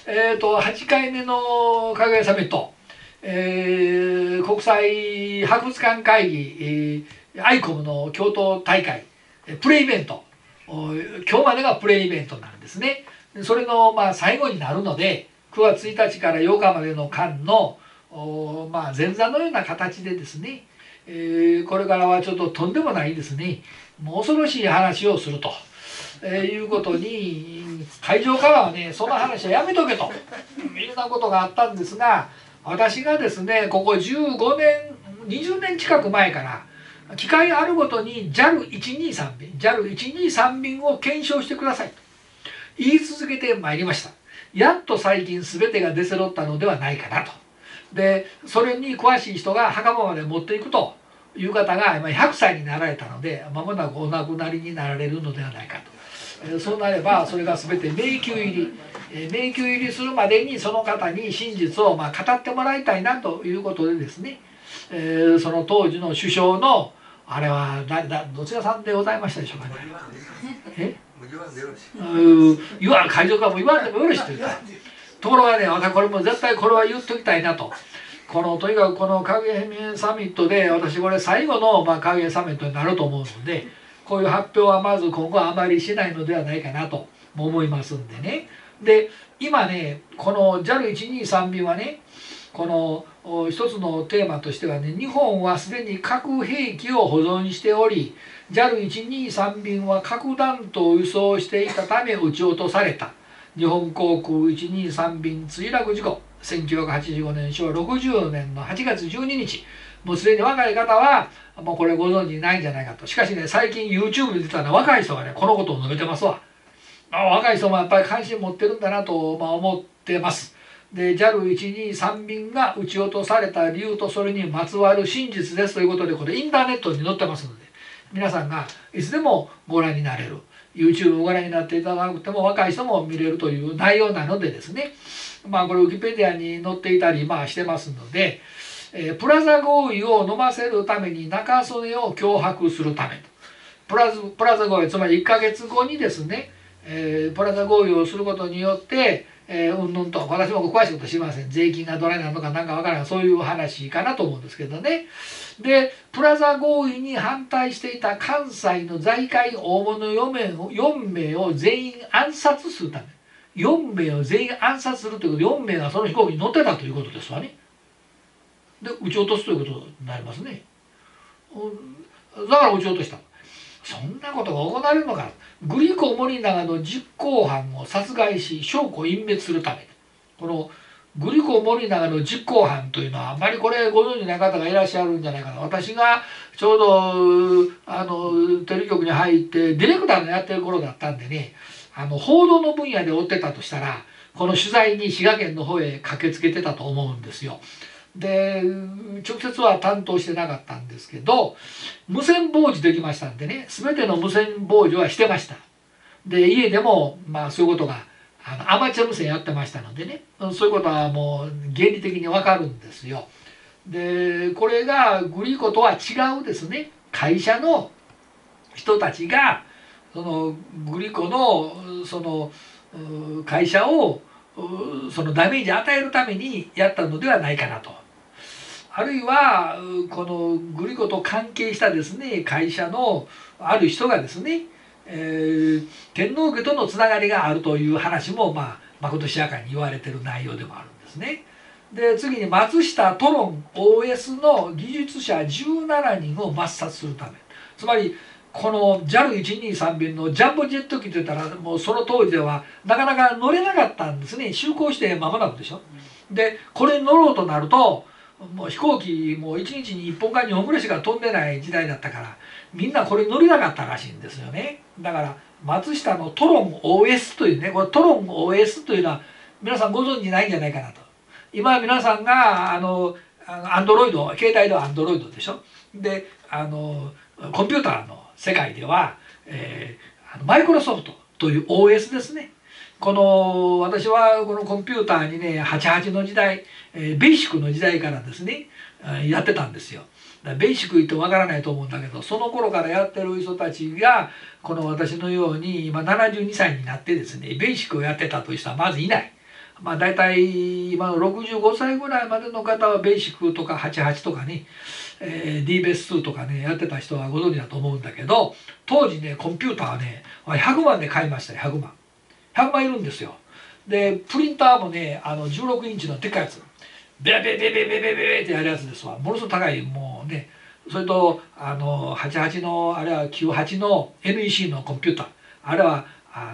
8回目のかぐやサミット、国際博物館会議、アイコムの京都大会、プレイベント、今日までがプレイベントなんですね。それの最後になるので、9月1日から8日までの間の前座のような形でですね、これからはちょっととんでもないですね、もう恐ろしい話をすると、いうことに、会場からはね、その話はやめとけというようなことがあったんですが、私がですね、ここ15年、20年近く前から、機会あるごとに JAL123 便、JAL123 便を検証してくださいと言い続けてまいりました。やっと最近全てが出揃ったのではないかなと。で、それに詳しい人が墓場まで持っていくという方が今100歳になられたので、間もなくお亡くなりになられるのではないかと。そうなればそれが全て迷宮入り、迷宮入りするまでにその方に真実を語ってもらいたいなということでですね、その当時の首相のあれはどちらさんでございましたでしょうかね。会場からも言われてもよろしいと言った。ところがね、私これも絶対これは言っときたいなと。とにかくこのかぐや姫サミットで、私これ最後のかぐやサミットになると思うので、こういう発表はまず今後はあまりしないのではないかなと思いますんでね。で、今ね、この JAL123 便はね、この一つのテーマとしてはね、日本はすでに核兵器を保存しており、 JAL123 便は核弾頭を輸送していたため撃ち落とされた。日本航空123便墜落事故、1985年昭和60年の8月12日。もうすでに若い方はもうこれご存知ないんじゃないかと。しかしね、最近 YouTube で出たのは若い人がね、このことを述べてますわ。若い人もやっぱり関心持ってるんだなと思ってます。で、 JAL123 便が撃ち落とされた理由とそれにまつわる真実ですということで、これインターネットに載ってますので、皆さんがいつでもご覧になれる、 YouTube をご覧になっていただくても若い人も見れるという内容なのでですね、これウィキペディアに載っていたりしてますので、プラザ合意を飲ませるために中曽根を脅迫するためと。プラザ合意、つまり1ヶ月後にですね、プラザ合意をすることによってうんぬんと、私も詳しいこと知りません。税金がどれなのかなんかわからない、そういう話かなと思うんですけどね。で、プラザ合意に反対していた関西の財界大物4名を全員暗殺するため、4名を全員暗殺するということで、4名がその飛行機に乗ってたということですわね。で、撃ち落とすということになりますね。だから撃ち落とした。そんなことが行われるのか。グリコ・森永の実行犯を殺害し証拠隠滅するため。このグリコ・森永の実行犯というのはあんまりこれご存じない方がいらっしゃるんじゃないかな。私がちょうどテレビ局に入ってディレクターのやってる頃だったんでね、報道の分野で追ってたとしたら、この取材に滋賀県の方へ駆けつけてたと思うんですよ。で、直接は担当してなかったんですけど、無線傍受できましたんでね、全ての無線傍受はしてました。で、家でもそういうことがアマチュア無線やってましたのでね、そういうことはもう原理的にわかるんですよ。で、これがグリコとは違うですね、会社の人たちがそのグリコのその会社をそのダメージ与えるためにやったのではないかなと。あるいはこのグリコと関係したですね、会社のある人がですね、天皇家とのつながりがあるという話もまことしやかに言われてる内容でもあるんですね。で、次に松下トロン OS の技術者17人を抹殺するため。つまりこの JAL123 便のジャンボジェット機といったら、もうその当時ではなかなか乗れなかったんですね。就航して間もなくでしょ。で、これに乗ろうとなるともう飛行機もう1日に1本か2本ぐらいしか飛んでない時代だったから、みんなこれに乗れなかったらしいんですよね。だから松下のトロン OS というね、これトロン OS というのは皆さんご存じないんじゃないかなと。今皆さんがアンドロイド、携帯ではアンドロイドでしょ。で、コンピューターの世界では、マイクロソフトという OS ですね。私はこのコンピューターにね、88の時代、ベーシックの時代からですね、やってたんですよ。ベーシック言ってもわからないと思うんだけど、その頃からやってる人たちがこの私のように今72歳になってですね、ベーシックをやってたという人はまずいない。 まあ大体今の65歳ぐらいまでの方はベーシックとか88とかね、D ベース2とかねやってた人はご存知だと思うんだけど、当時ねコンピューターはね100万で買いましたよ。100万いるんですよ。でプリンターもね16インチのでっかいやつ、ベラベラベラベラベラベラってやるやつですわ。ものすごく高い、もうね。それと88のあれは98の NEC のコンピューター、あれは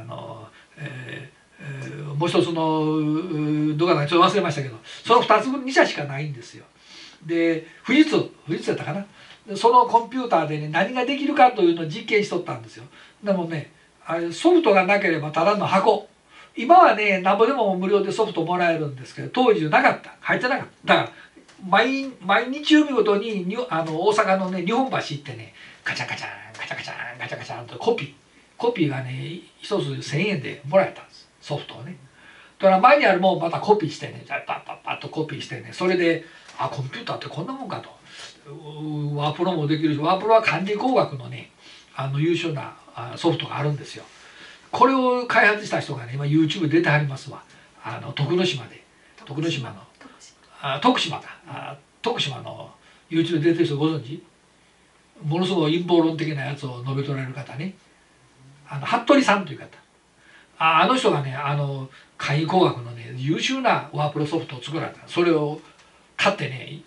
もう一つのどこかちょっと忘れましたけど、その2社しかないんですよ。で富士通やったかな。そのコンピューターでね何ができるかというのを実験しとったんですよ。でもねあれソフトがなければただの箱。今はねなんぼでも無料でソフトもらえるんですけど、当時なかった、入ってなかった。だから毎日曜日ごとに大阪のね日本橋行ってねガチャガチャンガチャガチャンガチャガチャンとコピーがね一つ1,000円でもらえたんです、ソフトをね。だから前にあるもんまたコピーしてねパッパッパッとコピーしてね、それでコンピューターってこんなもんかと。ワープロもできるし、ワープロは管理工学のね優秀なソフトがあるんですよ。これを開発した人がね今 YouTube 出てはりますわ。徳之島の徳島の YouTube 出てる人ご存知？ものすごい陰謀論的なやつを述べとられる方ね、服部さんという方、あの人がね簡易工学のね優秀なワープロソフトを作られた。それを買ってね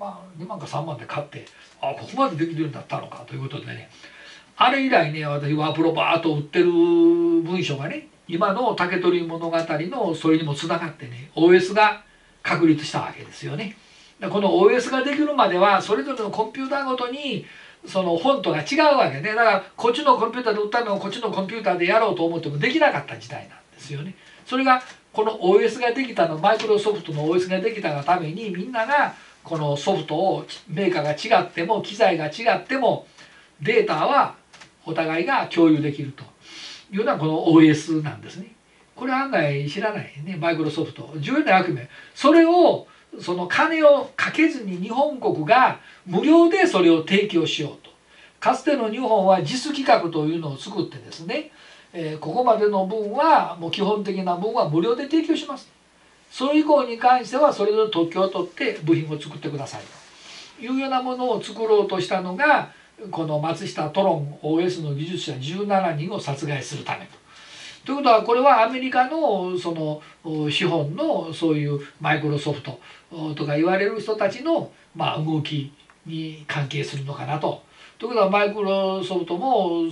2万か3万で買って、ここまでできるようになったのかということでね、あれ以来ね私ワープロバーッと売ってる文章がね今の竹取物語のそれにもつながってね OS が確立したわけですよね。この OS ができるまではそれぞれのコンピューターごとにそのフォントが違うわけね。だからこっちのコンピューターで売ったのをこっちのコンピューターでやろうと思ってもできなかった時代なんですよね。それがこの OS ができたの、マイクロソフトの OS ができたがためにみんながこのソフトをメーカーが違っても機材が違ってもデータはお互いが共有できるというのはこの OS なんですね。これ案外知らないね、マイクロソフト重要な役目。それをその金をかけずに日本国が無料でそれを提供しようと。かつての日本はJIS規格というのを作ってですね、ここまでの分はもう基本的な分は無料で提供します。それ以降に関してはそれぞれ特許を取って部品を作ってくださいというようなものを作ろうとしたのがこの松下トロン OS の技術者17人を殺害するためと。ということはこれはアメリカのその資本のそういうマイクロソフトとか言われる人たちの動きに関係するのかなと。ということはマイクロソフトも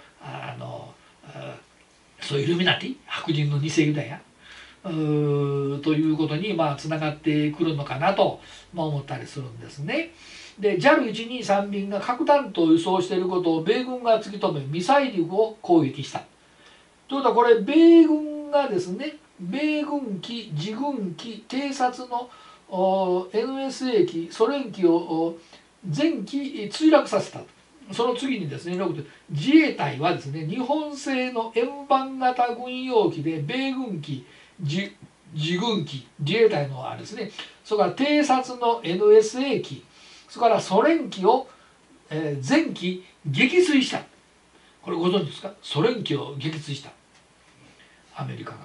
そういうイルミナティ白人の偽ユダヤということにつながってくるのかなと思ったりするんですね。で JAL123 便が核弾頭を輸送していることを米軍が突き止めミサイルを攻撃した。ということはこれ米軍がですね米軍機自軍機偵察のNSA 機ソ連機を全機墜落させた。その次にですね自衛隊はですね日本製の円盤型軍用機で米軍機自軍機自衛隊のあれですね、それから偵察の NSA 機、それからソ連機を全機撃墜した。これご存知ですか？ソ連機を撃墜したアメリカが、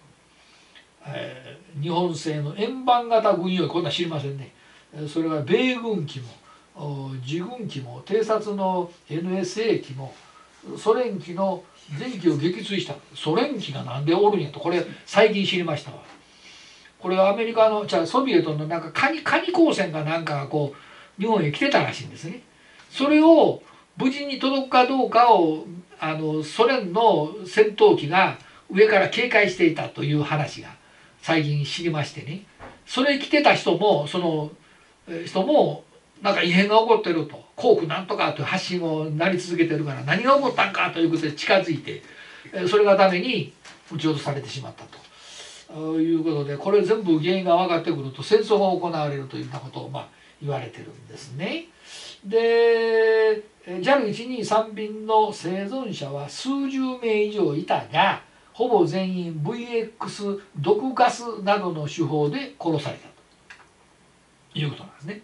日本製の円盤型軍用機、こんな知りませんね。それから米軍機も自軍機も偵察の NSA 機もソ連機の全機を撃墜した。ソ連機がなんでおるんやと、これ最近知りましたわ。これはアメリカのソビエトのカニ光線ががこう日本へ来てたらしいんですね。それを無事に届くかどうかをソ連の戦闘機が上から警戒していたという話が最近知りましてね。それ来てた人もその人も異変が起こってると、航空なんとかという発信をなり続けてるから何が起こったんかということで近づいて、それがために撃ち落とされてしまったということで、これ全部原因が分かってくると戦争が行われるというようなことを言われてるんですね。で JAL123 便の生存者は数十名以上いたがほぼ全員 VX 毒ガスなどの手法で殺されたということなんですね。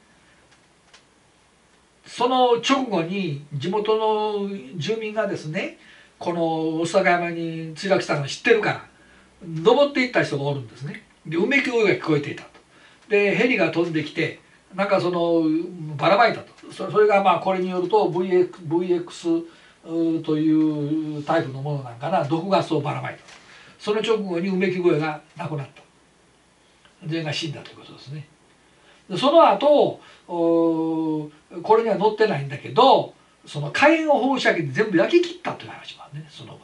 その直後に地元の住民がですねこの御巣鷹山に墜落したのを知ってるから登っていった人がおるんですね。 でうめき声が聞こえていたと。でヘリが飛んできてなんかそのばらまいたと。それがまあこれによると VX というタイプのものなんかな、毒ガスをばらまいた。その直後にうめき声がなくなった。全員が死んだということですね。でその後これには載ってないんだけど、その火炎放射器で全部焼き切ったという話もあるね、その後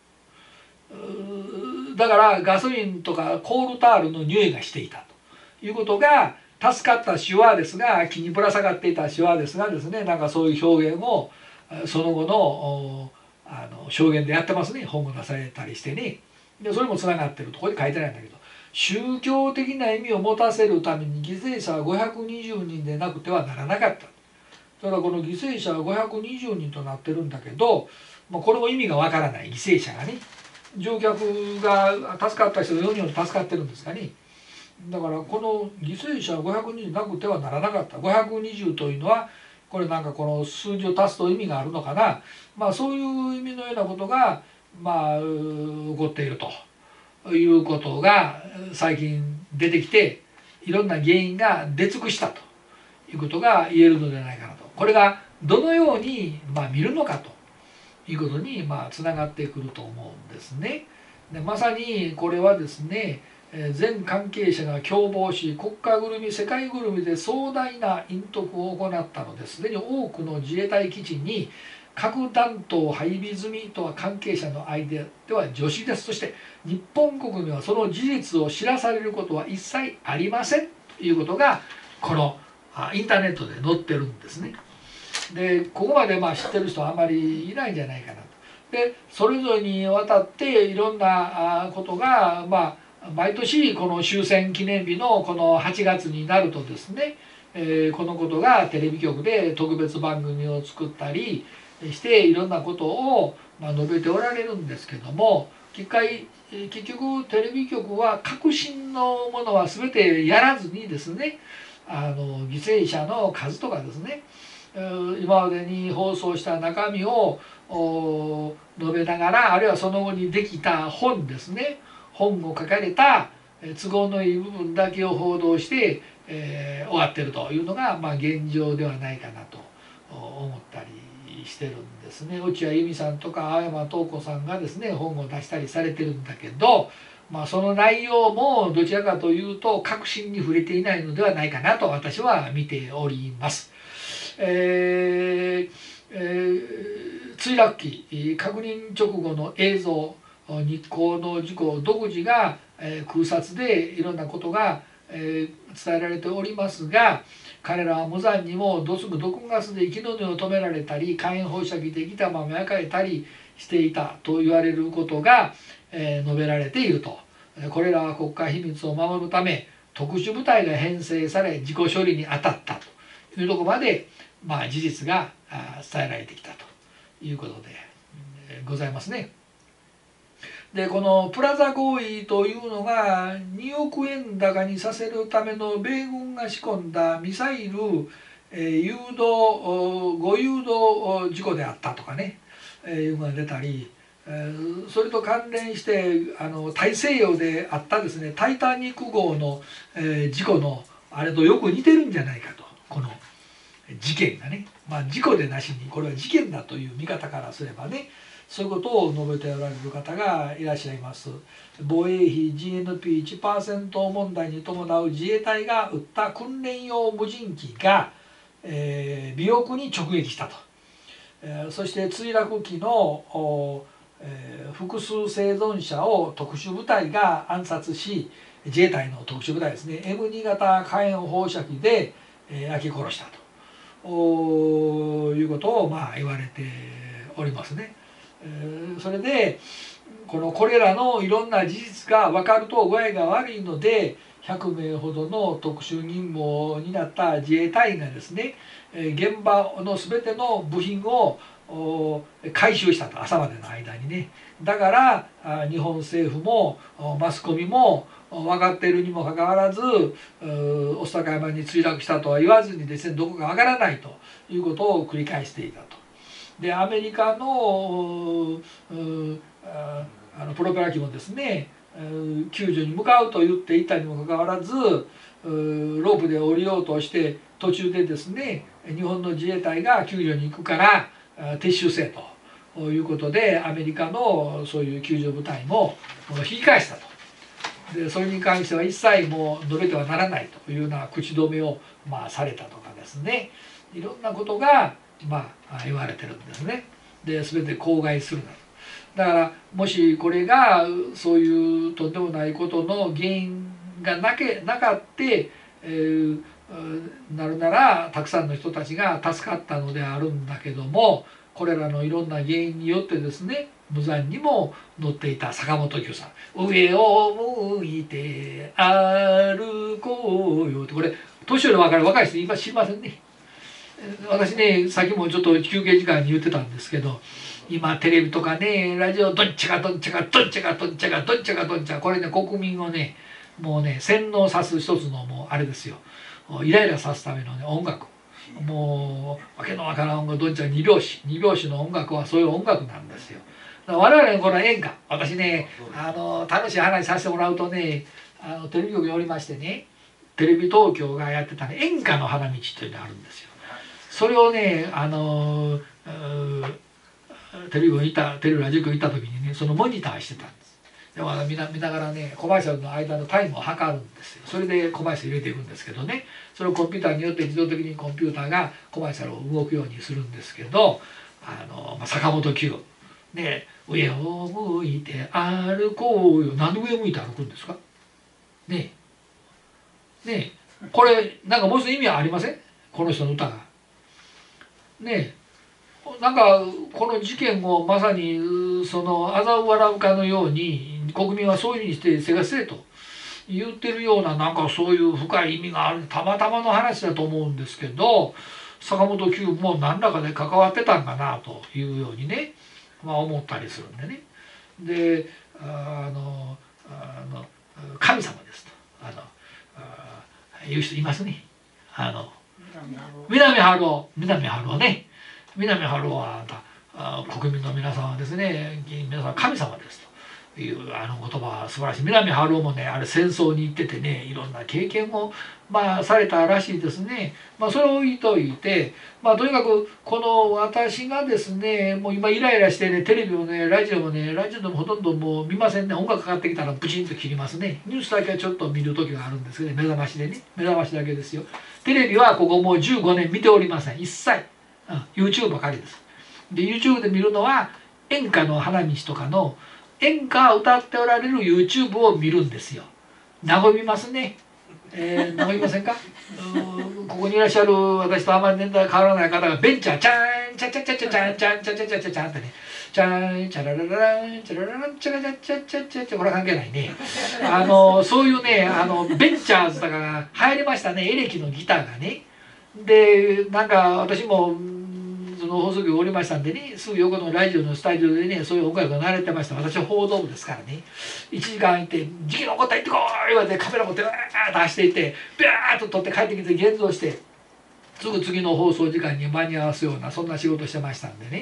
に。だからガソリンとかコールタールの匂いがしていたということが、助かったシュワーですが、木にぶら下がっていたシュワーですがですね、なんかそういう表現をその後の証言でやってますね。本を出されたりしてね。でそれもつながってるとここに書いてないんだけど、宗教的な意味を持たせるために犠牲者は520人でなくてはならなかった。だからこの犠牲者は520人となってるんだけど、これも意味がわからない。犠牲者がね、乗客が助かった人が4人助かってるんですかね。だからこの犠牲者は520なくてはならなかった。520というのはこれなんかこの数字を足すと意味があるのかな、そういう意味のようなことが起こっているということが最近出てきて、いろんな原因が出尽くしたということが言えるのではないかなと。これがどのように見るのかということにつながってくると思うんですね。でまさにこれはですね、全関係者が共謀し国家ぐるみ世界ぐるみで壮大な隠匿を行ったのです。すでに多くの自衛隊基地に核弾頭配備済みとは関係者の間では常識です。そして日本国にはその事実を知らされることは一切ありませんということがこのインターネットで載ってるんですね。でここまで知ってる人はあまりいないんじゃないかなと。でそれぞれにわたっていろんなことが毎年この終戦記念日のこの8月になるとですね、このことがテレビ局で特別番組を作ったりしていろんなことを述べておられるんですけども、結局テレビ局は革新のものは全てやらずにですね、犠牲者の数とかですね、今までに放送した中身を述べながら、あるいはその後にできた本ですね、本を書かれた都合のいい部分だけを報道して、終わってるというのが現状ではないかなと思ったりしてるんですね。落合由美さんとか青山東子さんがですね本を出したりされてるんだけど、その内容もどちらかというと革新に触れていないのではないかなと私は見ております。墜落機確認直後の映像、日航の事故独自が空撮でいろんなことが伝えられておりますが、彼らは無残にも毒ガスで息の根を止められたり火炎放射器で生きたまま焼かれたりしていたと言われることが述べられていると。これらは国家秘密を守るため特殊部隊が編成され自己処理に当たったというところまで事実が伝えられてきたということでございますね。でこのプラザ合意というのが2億円高にさせるための米軍が仕込んだミサイル誤誘導事故であったとかね、いうのが出たり、それと関連して大西洋であったですねタイタニック号の事故のあれとよく似てるんじゃないかと、この事件がね、事故でなしにこれは事件だという見方からすればね、そういうことを述べておられる方がいらっしゃいます。防衛費 GNP1% 問題に伴う自衛隊が撃った訓練用無人機が、尾翼に直撃したと。そして墜落機の複数生存者を特殊部隊が暗殺し、自衛隊の特殊部隊ですね M2 型火炎放射器で焼き殺したということを言われておりますね。それでこれらのいろんな事実が分かると具合が悪いので100名ほどの特殊任務を担った自衛隊員がですね現場の全ての部品を回収したと、朝までの間にね。だから日本政府もマスコミも分かっているにもかかわらず御巣鷹山に墜落したとは言わずにですねどこか分からないということを繰り返していたと。でアメリカのプロペラ機もですね救助に向かうと言っていたにもかかわらずロープで降りようとして途中でですね日本の自衛隊が救助に行くから撤収せということでアメリカのそういう救助部隊も引き返したと。でそれに関しては一切もう述べてはならないというような口止めをされたとかですね、いろんなことが言われてるんですね。で全て口外するなと。だからもしこれがそういうとんでもないことの原因がなかって、なるならたくさんの人たちが助かったのであるんだけども、これらのいろんな原因によってですね無残にも乗っていた坂本九さん「上を向いて歩こうよ」ってこれ年寄り分かる若い人今知りませんね。私ねさっきもちょっと休憩時間に言ってたんですけど、今テレビとかねラジオどっちがどっちがどっちがどっちがどっちがどっちがこれね国民をねもうね洗脳さす一つのもうあれですよ、イライラさすためのね音楽、もうわけのわからん音楽どんちゃん二拍子の音楽はそういう音楽なんですよ。だから我々のこの演歌、私ね楽しい話させてもらうとねテレビ局におりましてね、テレビ東京がやってた、ね、演歌の花道というのがあるんですよ。それをねテレビラジオ局行った時にねそのモニターしてたんです。で見ながらねコマーシャルの間のタイムを測るんですよ。それでコマーシャル入れていくんですけどね、それをコンピューターによって自動的にコンピューターがコマーシャルを動くようにするんですけど、坂本九ね「上を向いて歩こうよ」。なんで上を向いて歩くんですかねえこれなんかもう一つ意味はありませんこの人の歌がねえ。なんかこの事件をまさにその嘲笑うかのように国民はそういうふうにしてせがせと言ってるような、なんかそういう深い意味があるたまたまの話だと思うんですけど、坂本九も何らかで関わってたんかなというようにね、思ったりするんでね。で神様ですという人いますね。南春夫ね。南春夫は国民の皆さんはですね皆さん神様ですという言葉は素晴らしい。南春夫もねあれ戦争に行っててねいろんな経験をされたらしいですね。それを置いといてとにかくこの私がですねもう今イライラしてねテレビをねラジオでもほとんどもう見ませんね。音楽かかってきたらブチンと切りますね。ニュースだけはちょっと見る時があるんですけど、ね、目覚ましでね目覚ましだけですよ。テレビはここもう15年見ておりません一切。YouTube ばかりです。で YouTube で見るのは演歌の花道とかの演歌を歌っておられる YouTube を見るんですよ。和みますね。和みませんかここにいらっしゃる私とあまり年代変わらない方がベンチャーチャーンチャチャチャチャチャンチャンチャチャチャチャチャンってねチャンチャラララランチャララランチャララチャチャチャチャこれは関係ないね。そういうねベンチャーズとかが流行りましたね。エレキのギターがね。でなんか私もその放送局おりましたんでねすぐ横のラジオのスタジオでねそういう音楽が流れてました。私は報道部ですからね1時間行って「事件の起こった行ってこい!」言われてカメラ持ってわーっと走っていってビャーッと撮って帰ってきて現像してすぐ次の放送時間に間に合わすようなそんな仕事してましたんでね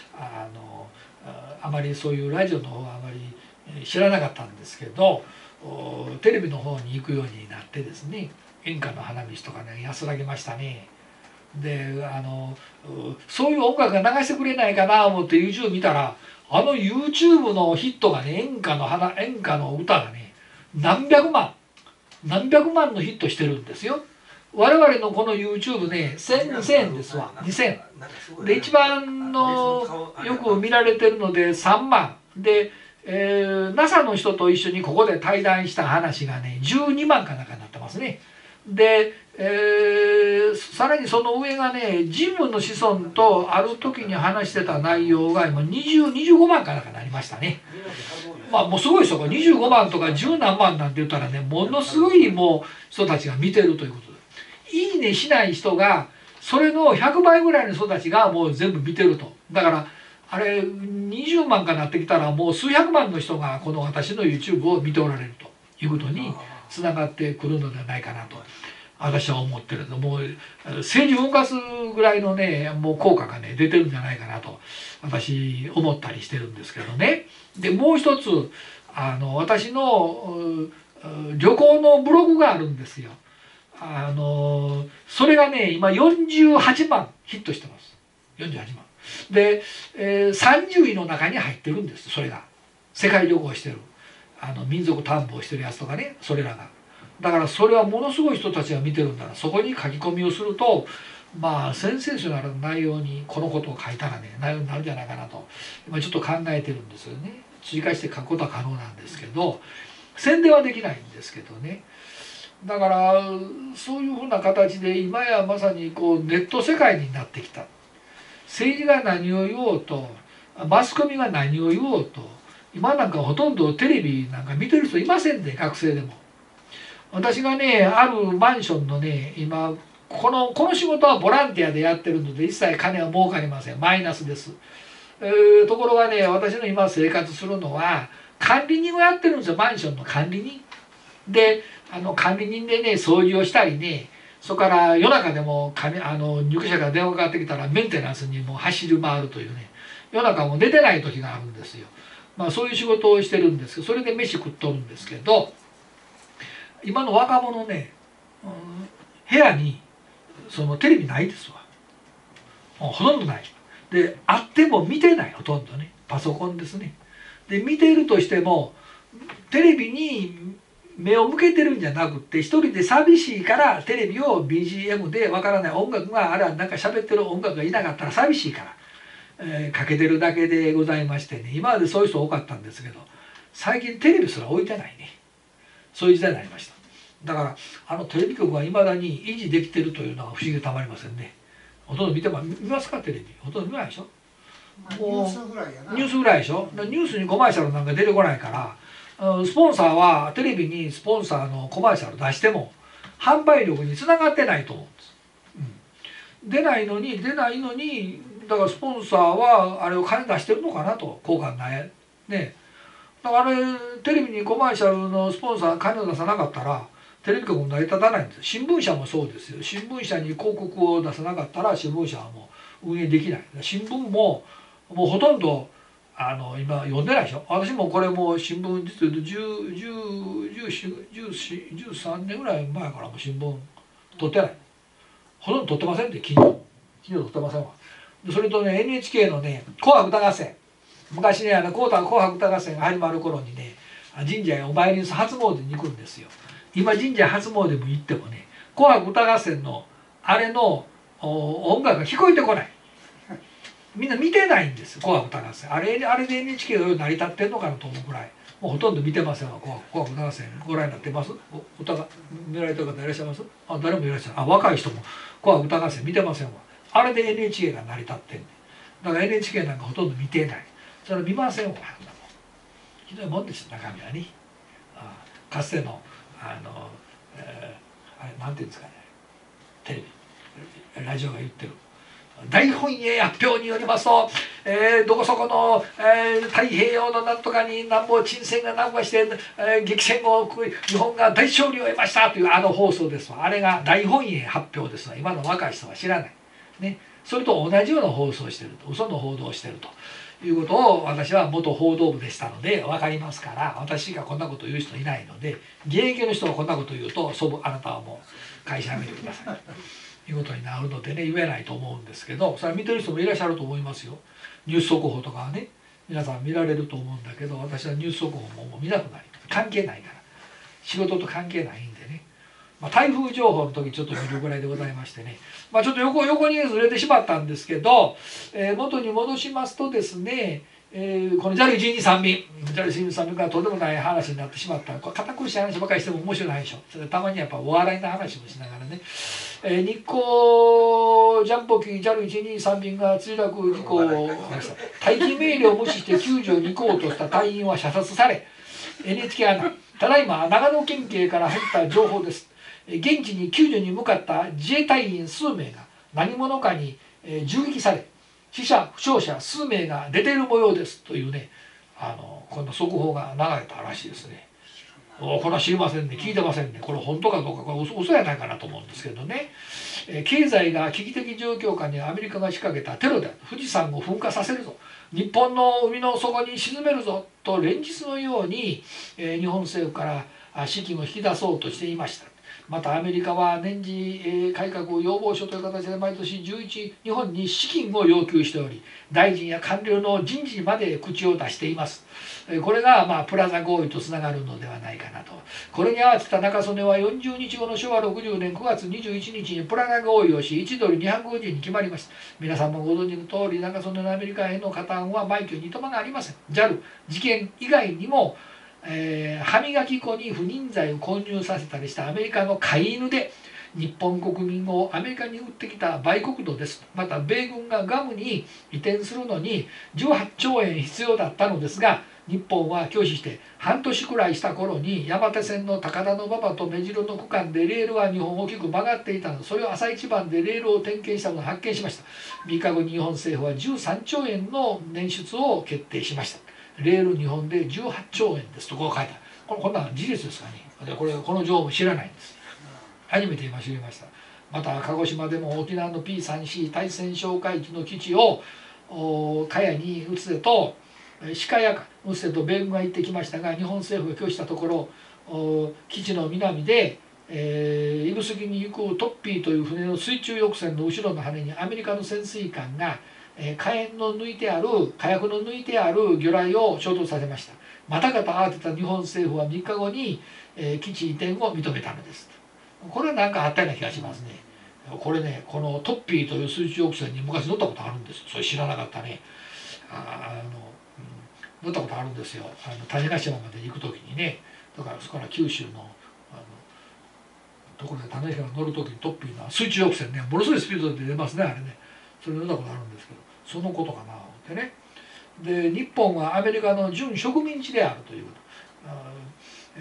あまりそういうラジオの方はあまり知らなかったんですけどテレビの方に行くようになってですね演歌の花道とかね安らぎましたね。でそういう音楽が流してくれないかな思って YouTube 見たらYouTube のヒットがね演歌の歌がね何百万のヒットしてるんですよ。我々のこの YouTube ね2000円ですわ。2000で一番のよく見られてるので3万で、NASA の人と一緒にここで対談した話がね12万かなんかになってますね。で、さらにその上がねジムの子孫とある時に話してた内容が今25万かなんかなりましたね。もうすごいですよ。25万とか10何万なんて言ったらねものすごいもう人たちが見てるということで、いいねしない人がそれの100倍ぐらいの人たちがもう全部見てると。だからあれ20万かなってきたらもう数百万の人がこの私の YouTube を見ておられるということにつながってくるのではないかなと私は思ってる。もう政治を動かすぐらいのねもう効果がね出てるんじゃないかなと私思ったりしてるんですけどね。でもう一つ私の旅行のブログがあるんですよ。それがね今48万ヒットしてます。48万で、30位の中に入ってるんです。それが世界旅行してる民族探訪してるやつとかね、それらが。だからそれはものすごい人たちが見てるんだな。そこに書き込みをするとまあセンセーショナルな内容にこのことを書いたらね内容になるんじゃないかなと今ちょっと考えてるんですよね。追加して書くことは可能なんですけど宣伝はできないんですけどね。だからそういうふうな形で今やまさにこうネット世界になってきた。政治が何を言おうとマスコミが何を言おうと今なんかほとんどテレビなんか見てる人いませんね、学生でも。私がねあるマンションのね今この仕事はボランティアでやってるので一切金は儲かりません。マイナスです。ところがね私の今生活するのは管理人をやってるんですよ。マンションの管理人で管理人でね掃除をしたりね、それから夜中でも入居者が電話かかってきたらメンテナンスにもう走り回るというね、夜中も寝てない時があるんですよ。まあそういう仕事をしてるんですけど、それで飯食っとるんですけど、今の若者ね、部屋にそのテレビないですわ。もうほとんどない。であっても見てない、ほとんどねパソコンですね。で見ているとしてもテレビに目を向けてるんじゃなくって一人で寂しいからテレビを BGM でわからない音楽があれはなんか喋ってる音楽がいなかったら寂しいから、かけてるだけでございましてね、今までそういう人多かったんですけど最近テレビすら置いてないね、そういう時代になりました。だからテレビ局がいまだに維持できてるというのは不思議でたまりませんね。ほとんど見ますかテレビ？ほとんど見ないでしょ。もうニュースぐらいでしょ。ニュースにコマーシャルなんか出てこないからスポンサーはテレビにスポンサーのコマーシャル出しても販売力につながってないと思うんです、出ないのにだからスポンサーはあれを金出してるのかなと効果ないね。だからあれテレビにコマーシャルのスポンサー金を出さなかったらテレビ局も成り立たないんです。新聞社もそうですよ。新聞社に広告を出さなかったら新聞社はもう運営できない。新聞ももうほとんど今読んでないでしょ。私もこれもう新聞実は13年ぐらい前からもう新聞取ってない。ほとんど取ってませんで、昨日取ってませんわ。それとね NHK のね「紅白歌合戦」、昔ね紅白歌合戦が始まる頃にね神社へお参りに初詣に行くんですよ。今神社初詣も行ってもね「紅白歌合戦」のあれの音楽が聞こえてこない。みんな見てないんですよ紅白歌合戦。あれで NHK が成り立ってんのかなと思うくらいもうほとんど見てませんわ。紅白歌合戦ご覧になってます？歌が見られた方いらっしゃいます？誰もいらっしゃる。若い人も紅白歌合戦見てませんわ。あれで NHK が成り立ってんねん。だから NHK なんかほとんど見てない。それ見ませんわ。ひどいもんですよ中身はね。かつてのあれなんていうんですかね、テレビラジオが言ってる大本営発表によりますと、どこそこの、太平洋のなんとかになんぼ沈船が難破して、激戦を日本が大勝利を得ましたという放送ですわ。あれが大本営発表ですわ。今の若い人は知らない、ね、それと同じような放送をしていると、嘘の報道をしているということを私は元報道部でしたので分かりますから、私がこんなことを言う人いないので、現役の人がこんなことを言うとあなたはもう会社辞めてくださいということになるのでね、言えないと思うんですけど、それは見てる人もいらっしゃると思いますよ。ニュース速報とかはね皆さん見られると思うんだけど、私はニュース速報も見なくなり、関係ないから、仕事と関係ないんでね、台風情報の時ちょっと見るぐらいでございましてね、ちょっと横にずれてしまったんですけど、元に戻しますとですね、この JAL123 便 JAL123 便がとんでもない話になってしまった。堅苦しい話ばかりしても面白いでしょ。それたまにやっぱお笑いの話もしながらね、日航ジャンボ機 JAL123 便が墜落事故を待機命令を無視して救助に行こうとした隊員は射殺され、 NHK アナただいま長野県警から入った情報です。現地に救助に向かった自衛隊員数名が何者かに銃撃され、死者負傷者数名が出ている模様ですというね、こんな速報が流れたらしいですね。これは知りませんね、聞いてませんね。これ本当かどうか、これ嘘やないかなと思うんですけどね。経済が危機的状況下にアメリカが仕掛けたテロである、富士山を噴火させるぞ、 日本の海の底に沈めるぞと連日のように日本政府から資金を引き出そうとしていました。またアメリカは年次改革要望書という形で毎年11日本に資金を要求しており、大臣や官僚の人事にまで口を出しています。これがプラザ合意とつながるのではないかなと。これに合わせた中曽根は40日後の昭和60年9月21日にプラザ合意をし、1ドル250円に決まりました。皆さんもご存知の通り、中曽根のアメリカへの加担は枚挙にいとまがありません。 JAL 事件以外にも歯磨き粉に不妊剤を混入させたりしたアメリカの飼い犬で日本国民をアメリカに売ってきた売国奴です。また米軍がガムに移転するのに18兆円必要だったのですが、日本は拒否して半年くらいした頃に山手線の高田馬場と目白の区間でレールが2本大きく曲がっていたので、それを朝一番でレールを点検したのを発見しました。3日後に日本政府は13兆円の捻出を決定しました。レール2本で18兆円ですとこう書いてある。こんな事実ですかね。この情報知らないんです。初めて今知りました。また鹿児島でも沖縄の P3C 対潜哨戒機の基地を茅に移せと鹿屋か移せと米軍が行ってきましたが、日本政府が拒否したところ、基地の南で指宿に行くトッピーという船の水中翼船の後ろの羽にアメリカの潜水艦が火薬の抜いてある魚雷を衝突させました。またかと慌てた日本政府は3日後に基地移転を認めたのです。これは何かあったような気がしますね。これね、このトッピーという水中翼船に昔乗ったことあるんです。それ知らなかったね。乗ったことあるんですよ。種子島まで行く時にね。だからそこから九州のところで種子島乗る時にトッピーの水中翼船ね、ものすごいスピードで出ますね、あれね。それ乗ったことあるんですけど、そのことかなってね。で日本はアメリカの準植民地であるということ、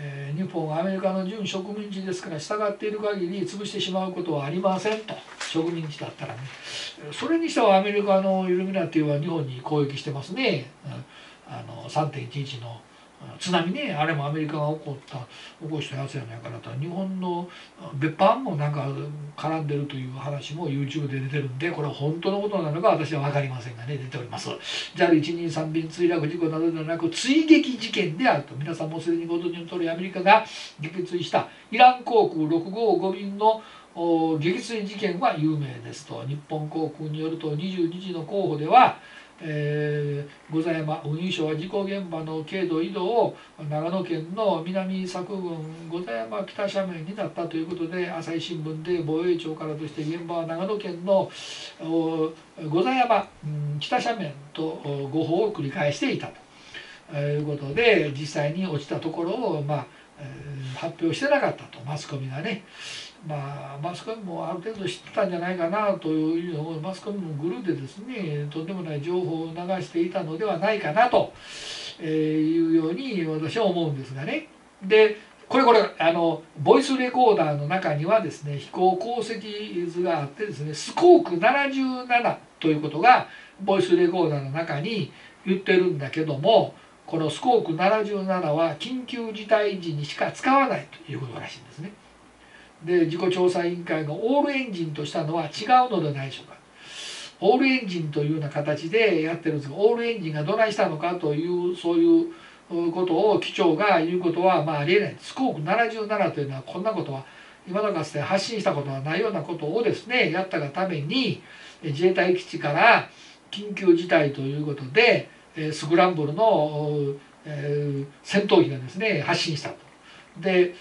日本はアメリカの準植民地ですから、従っている限り潰してしまうことはありませんと。植民地だったらね。それにしてはアメリカのイルミナティは日本に攻撃してますね。3.11の津波ね、あれもアメリカが起こしたやつやないかなと。日本の別班もなんか絡んでるという話も YouTube で出てるんで、これは本当のことなのか私は分かりませんがね、出ております。 JAL123 便墜落事故などではなく追撃事件であると。皆さんもすでにご存知の通り、アメリカが撃墜したイラン航空655便の撃墜事件は有名ですと。日本航空によると22時の候補では御座山運輸省は事故現場の経度移動を長野県の南佐久郡御座山北斜面になったということで、朝日新聞で防衛庁からとして現場は長野県の御座山北斜面と誤報を繰り返していたということで、実際に落ちたところを発表してなかったと、マスコミがね。マスコミもある程度知ってたんじゃないかなというのを、マスコミもグルーでですね、とんでもない情報を流していたのではないかなというように私は思うんですがね。でこれボイスレコーダーの中にはですね、飛行航跡図があってですね、スコーク77ということがボイスレコーダーの中に言ってるんだけども、このスコーク77は緊急事態時にしか使わないということらしいんですね。で事故調査委員会がオールエンジンとしたのは違うのではないでしょうか。オールエンジンというような形でやってるんですが、オールエンジンがどないしたのかというそういうことを機長が言うことはありえない。スコーク77というのはこんなことは今だかつて発信したことはないようなことをですねやったがために、自衛隊基地から緊急事態ということでスクランブルの戦闘機がですね発進したと。で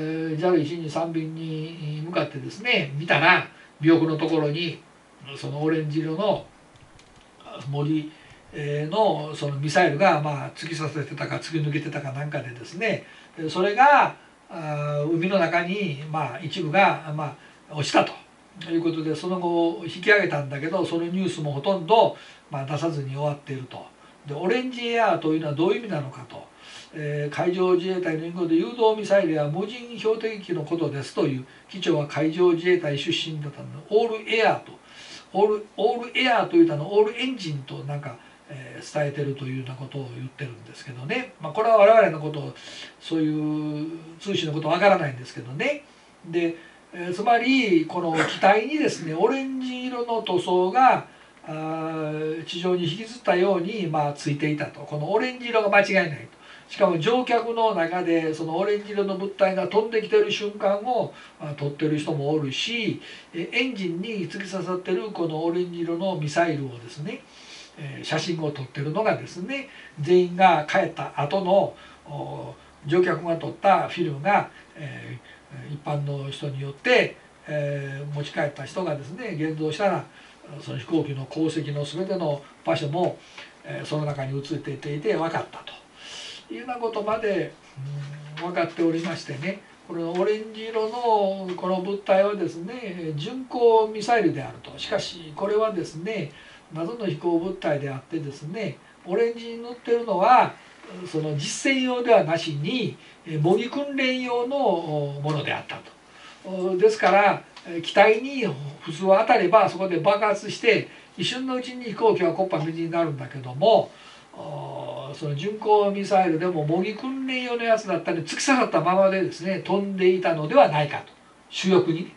JAL123 便に向かってですね見たら、尾翼のところにそのオレンジ色の森のそのミサイルが突き刺さってたか突き抜けてたかなんかでですね、それが海の中に一部が落ちたということで、その後引き上げたんだけど、そのニュースもほとんど出さずに終わっていると。でオレンジエアーというのはどういう意味なのかと。海上自衛隊の言うことで誘導ミサイルや無人標的機のことですという。機長は海上自衛隊出身だったので、オールエアーとオールエアーというのはオールエンジンとなんか伝えてるというようなことを言ってるんですけどね。これは我々のことをそういう通信のことわからないんですけどね。でつまりこの機体にですねオレンジ色の塗装が地上に引きずったように、ついていたと。このオレンジ色が間違いないと。しかも乗客の中でそのオレンジ色の物体が飛んできてる瞬間を撮ってる人もおるし、エンジンに突き刺さってるこのオレンジ色のミサイルをですね、写真を撮ってるのがですね、全員が帰った後の乗客が撮ったフィルムが、一般の人によって、持ち帰った人がですね現像したら、その飛行機の航跡の全ての場所も、その中に映っていて分かったというようなことまで、分かっておりましてね、このオレンジ色のこの物体はですね巡航ミサイルであると。しかしこれはですね謎の飛行物体であってですね、オレンジに塗ってるのはその実戦用ではなしに模擬訓練用のものであったと。ですから機体に普通は当たればそこで爆発して一瞬のうちに飛行機は木っ端みじんになるんだけども、その巡航ミサイルでも模擬訓練用のやつだったり突き刺さったままでですね飛んでいたのではないかと。主翼にね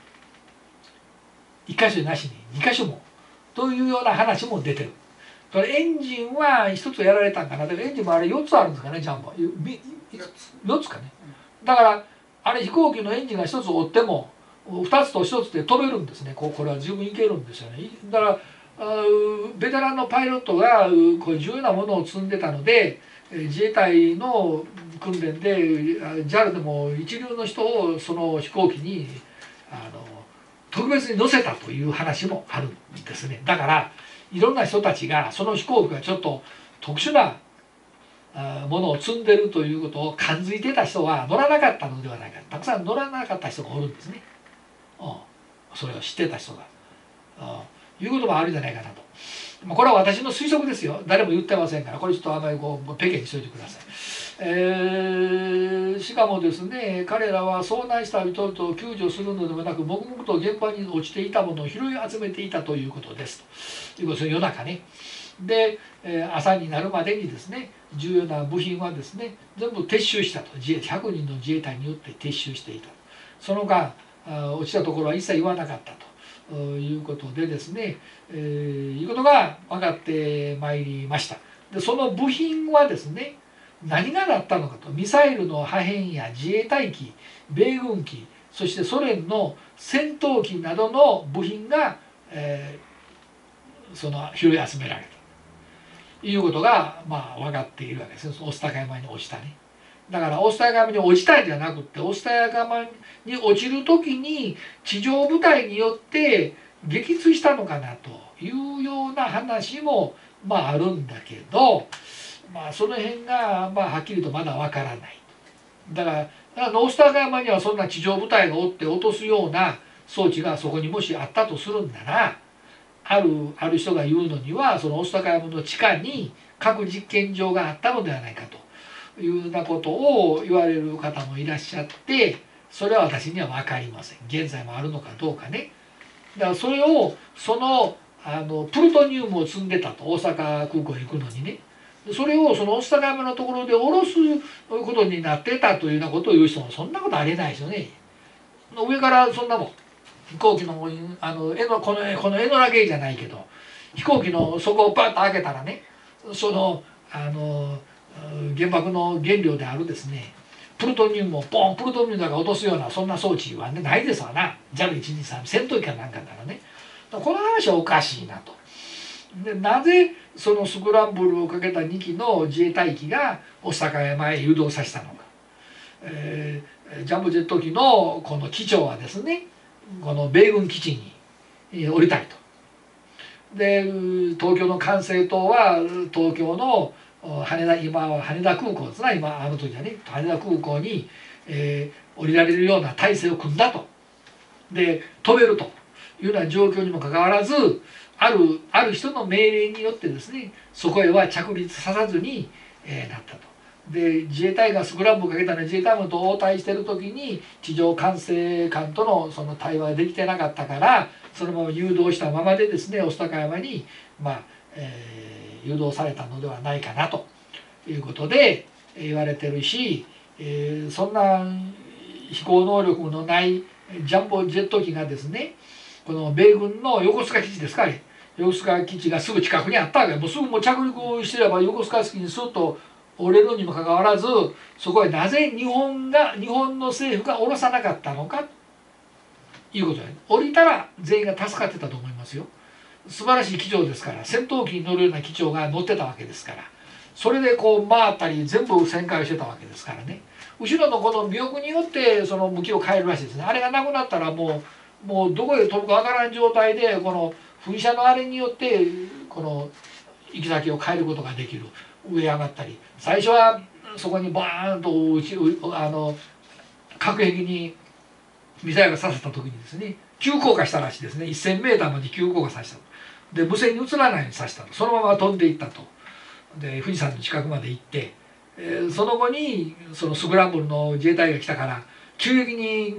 1箇所なしに2箇所もというような話も出てる。エンジンは1つやられたんかな。だからエンジンもあれ4つあるんですかね、ジャンボ4つかね。だからあれ飛行機のエンジンが1つ折っても2つと1つで飛べるんですね。これは十分いけるんですよね。だからベテランのパイロットがこういう重要なものを積んでたので、自衛隊の訓練で JAL でも一流の人をその飛行機に特別に乗せたという話もあるんですね。だからいろんな人たちがその飛行機がちょっと特殊なものを積んでるということを感づいてた人は乗らなかったのではないか。たくさん乗らなかった人がおるんですね。それを知ってた人が。いうこともあるんじゃないかなと。これは私の推測ですよ。誰も言ってませんから、これちょっとあまりペケにしといてください。しかもですね、彼らは遭難した人々を救助するのではなく、黙々と現場に落ちていたものを拾い集めていたということですと。いうことです。夜中ね。で、朝になるまでにですね、重要な部品はですね、全部撤収したと。100人の自衛隊によって撤収していた。その間、落ちたところは一切言わなかったと。いうことでですね、いうことが分かってまいりました。でその部品はですね何がだったのかと。ミサイルの破片や自衛隊機、米軍機、そしてソ連の戦闘機などの部品が、その拾い集められたということが分かっているわけですね。御巣鷹山に落ちたね。だから御巣鷹山に落ちたいじゃなくって御巣鷹山に落ちる時に地上部隊によって撃墜したのかなというような話もあるんだけど、その辺がはっきりとまだわからない。だから御巣鷹山にはそんな地上部隊がおって落とすような装置がそこにもしあったとするんなら、ある人が言うのにはその御巣鷹山の地下に核実験場があったのではないかというようなことを言われる方もいらっしゃって、それは私には分かりません。現在もあるのかどうかね。だからそれをプルトニウムを積んでたと。大阪空港に行くのにね。それをその御巣鷹山のところで降ろすことになってたというようなことを言う人もそんなことありえないですよね。上からそんなもん飛行機のこのエノラゲーじゃないけど飛行機の底をパッと開けたらね、その原爆の原料であるですねプルトニウムをポンプルトニウムが落とすようなそんな装置は、ね、ないですわな。 JAL123 戦闘機かなんかからね。この話はおかしいなと。でなぜそのスクランブルをかけた2機の自衛隊機が御巣鷹山へ誘導させたのか。ジャンボジェット機のこの機長はですねこの米軍基地に降りたいと。で東京の管制塔は東京の今は羽田空港ですね。今時はね羽田空港に、降りられるような体制を組んだと。で飛べるというような状況にもかかわらずある人の命令によってですねそこへは着陸させずに、なったと。で自衛隊がスクランブルかけたので自衛隊もと応対してる時に地上管制官とのその対話ができてなかったからそのまま誘導したままでですね御巣鷹山に誘導されたのではないかなということで言われてるし、そんな飛行能力のないジャンボジェット機がですねこの米軍の横須賀基地ですか横須賀基地がすぐ近くにあったわけ。もうすぐもう着陸してれば横須賀基地にスッと折れるにもかかわらず、そこへなぜ日本の政府が降ろさなかったのかということで、降りたら全員が助かってたと思いますよ。素晴らしい機長ですから、戦闘機に乗るような機長が乗ってたわけですから、それでこう回ったり全部旋回してたわけですからね。後ろのこの尾翼によってその向きを変えるらしいですね。あれがなくなったらもうどこへ飛ぶかわからん状態で、この噴射のあれによってこの行き先を変えることができる。上上がったり、最初はそこにバーンと核兵器にミサイルが刺さった時にですね、急降下したらしいですね。 1000m まで急降下させたと。で無線に移らないようにさせたと。そのまま飛んでいったと。で富士山の近くまで行って、その後にそのスクランブルの自衛隊が来たから急激に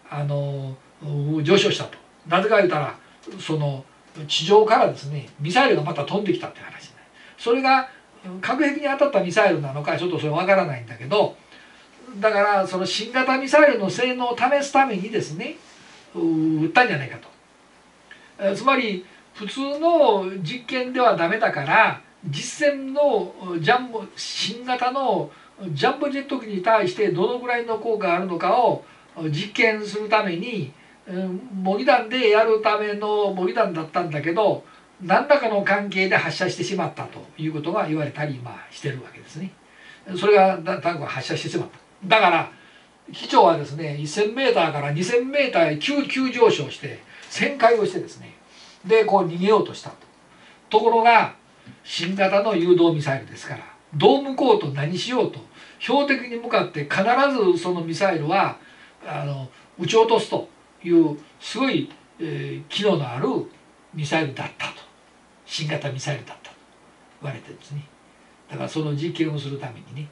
上昇したと。なぜか言うたらその地上からですねミサイルがまた飛んできたって話になる。それが核兵器に当たったミサイルなのかちょっとそれわからないんだけど、だからその新型ミサイルの性能を試すためにですね撃ったんじゃないかと。つまり普通の実験ではダメだから、実戦の新型のジャンボジェット機に対してどのぐらいの効果があるのかを実験するために模擬弾でやるための模擬弾だったんだけど、何らかの関係で発射してしまったということが言われたりしてるわけですね。それがタンクが発射してしまった。だから機長はですね 1000m から 2000m へ急上昇して旋回をしてですね、でこう逃げようとしたと。ところが新型の誘導ミサイルですから、どう向こうと何しようと標的に向かって必ずそのミサイルは撃ち落とすというすごい、機能のあるミサイルだったと、新型ミサイルだったと言われてるんですね。だからその実験をするためにね、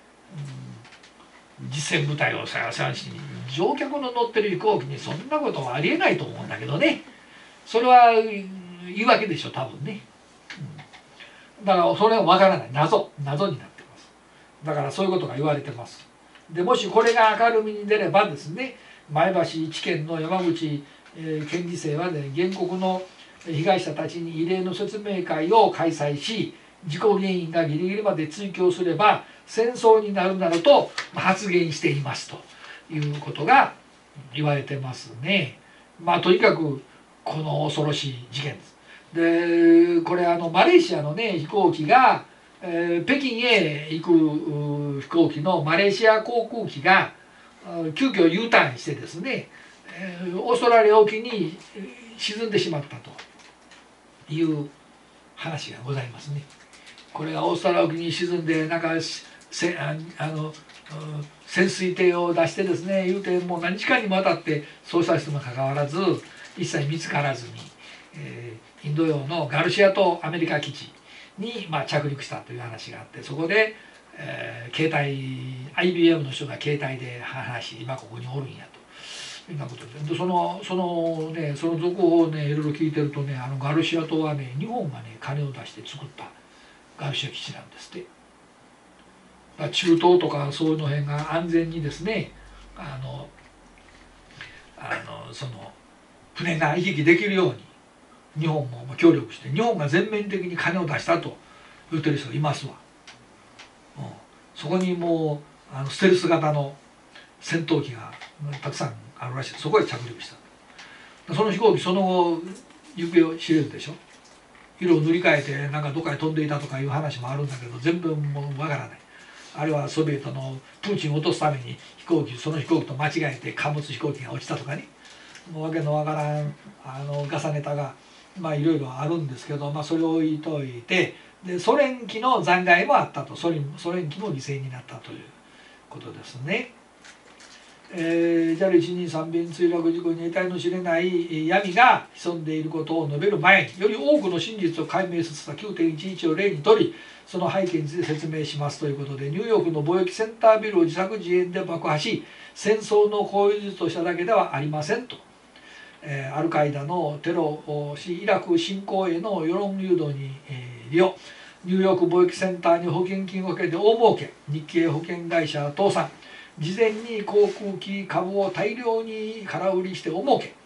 実戦部隊を探しに乗客の乗ってる飛行機にそんなことはありえないと思うんだけどね。それは言い訳でしょ多分ね。だからそれは分からない、謎になってます。だからそういうことが言われてます。でもしこれが明るみに出ればですね、前橋地検の山口検事正はね、原告の被害者たちに異例の説明会を開催し、事故原因がギリギリまで追及すれば戦争になるなどと発言していますということが言われてますね。とにかくこの恐ろしい事件です。でこれマレーシアのね飛行機が、北京へ行く飛行機のマレーシア航空機が急遽 U ターンしてですね、オーストラリア沖に沈んでしまったという話がございますね。これがオーストラリア沖に沈んで潜水艇を出してですね言うてもう何時間にもわたって捜査してもかかわらず一切見つからずに、インド洋のガルシア島アメリカ基地に着陸したという話があって、そこで、携帯 IBM の人が携帯で話し今ここにおるんやというようなことで、その続報をねいろいろ聞いてるとね、ガルシア島はね日本がね金を出して作ったガルシア基地なんですって。中東とかそういうの辺が安全にですねその船が行き来できるように日本も協力して、日本が全面的に金を出したと言ってる人がいますわ。そこにもうステルス型の戦闘機がたくさんあるらしい。そこへ着陸した。その飛行機その後行方を知れるでしょ。色を塗り替えてなんかどっかへ飛んでいたとかいう話もあるんだけど、全部もうわからない。あるいはソビエトのプーチンを落とすためにその飛行機と間違えて貨物飛行機が落ちたとかね、もうわけのわからんガサネタがいろいろあるんですけど、それを置いといて、でソ連機の残骸もあったと、ソ連機も犠牲になったということですね。JAL123 便墜落事故に得体の知れない闇が潜んでいることを述べる前に、より多くの真実を解明させた 9.11 を例にとり、その背景について説明しますということで、ニューヨークの貿易センタービルを自作自演で爆破し、戦争の口実としただけではありませんと。アルカイダのテロをしイラク侵攻への世論誘導に利用、ニューヨーク貿易センターに保険金をかけて大儲け、日系保険会社倒産、事前に航空機株を大量に空売りして大儲け、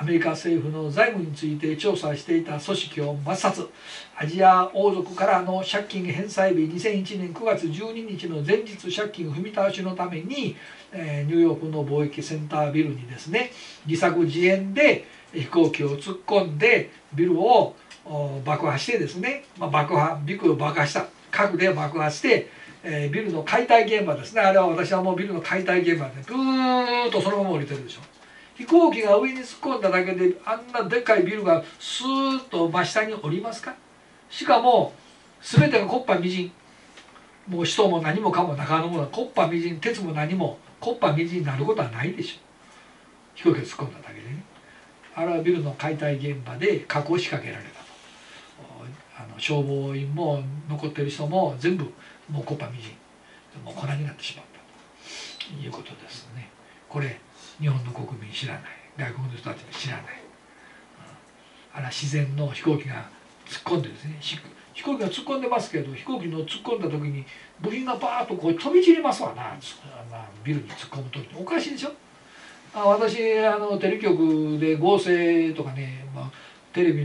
アメリカ政府の財務について調査していた組織を抹殺。アジア王族からの借金返済日2001年9月12日の前日借金踏み倒しのために、ニューヨークの貿易センタービルにですね、自作自演で飛行機を突っ込んでビルを爆破してですね、ビルを爆破した、核で爆破して、ビルの解体現場ですね、あれは私はもうビルの解体現場でぐーっとそのまま降りてるでしょ。飛行機が上に突っ込んだだけであんなでっかいビルがスーッと真下に降りますか。しかも全てが木っ端みじん、もう人も何もかも中のものは木っ端みじん、鉄も何も木っ端みじんになることはないでしょ。飛行機が突っ込んだだけでね。あれはビルの解体現場で核を仕掛けられたと。消防員も残ってる人も全部もう木っ端みじん、もう粉になってしまったということですね。これ日本の国民知らない、外国の人たちも知らない、あれは自然の飛行機が突っ込んでですね、飛行機が突っ込んでますけど、飛行機の突っ込んだ時に部品がバーッとこう飛び散りますわな、ビルに突っ込む時に。おかしいでしょ。私テレビ局で合成とかね、テレビ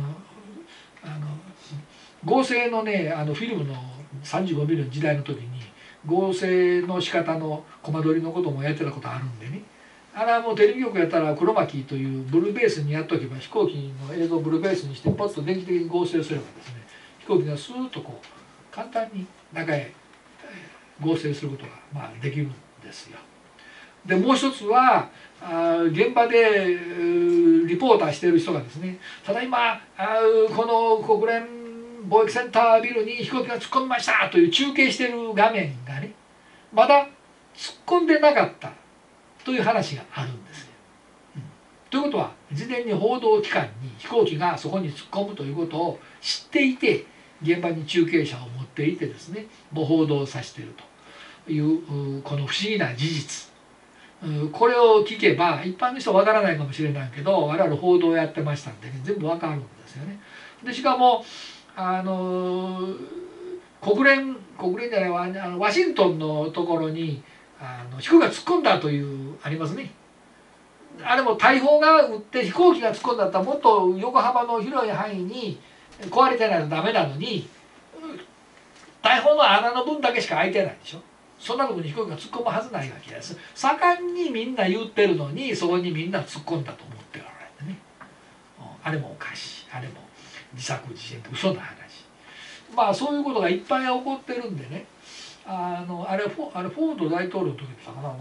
合成のねフィルムの35ミリの時代の時に合成の仕方のコマ撮りのこともやってたことあるんでね、あれはもうテレビ局やったらクロマキーというブルーベースにやっとけば、飛行機の映像をブルーベースにしてポッと電気的に合成すればですね、飛行機がスーッとこう簡単に中へ合成することができるんですよ。でもう一つは現場でリポーターしている人がですね、ただいまこの国連貿易センタービルに飛行機が突っ込みましたという中継している画面がね、まだ突っ込んでなかったという話があるんですよ。ということは事前に報道機関に飛行機がそこに突っ込むということを知っていて、現場に中継車を持っていてですね、もう報道させているというこの不思議な事実、これを聞けば一般の人は分からないかもしれないけど、我々報道をやってましたんでね、全部分かるんですよね。でしかも国連じゃないわ、ワシントンのところに飛行機が突っ込んだというありますね。あれも大砲が撃って飛行機が突っ込んだったらもっと横幅の広い範囲に壊れてないとダメなのに、大砲の穴の分だけしか開いてないでしょ。そんなとこに飛行機が突っ込むはずないわけです。盛んにみんな言ってるのに、そこにみんな突っ込んだと思っておられてね、あれもおかしい、あれも自作自演で嘘の話、そういうことがいっぱい起こってるんでね、あれフォード大統領の時だったかな、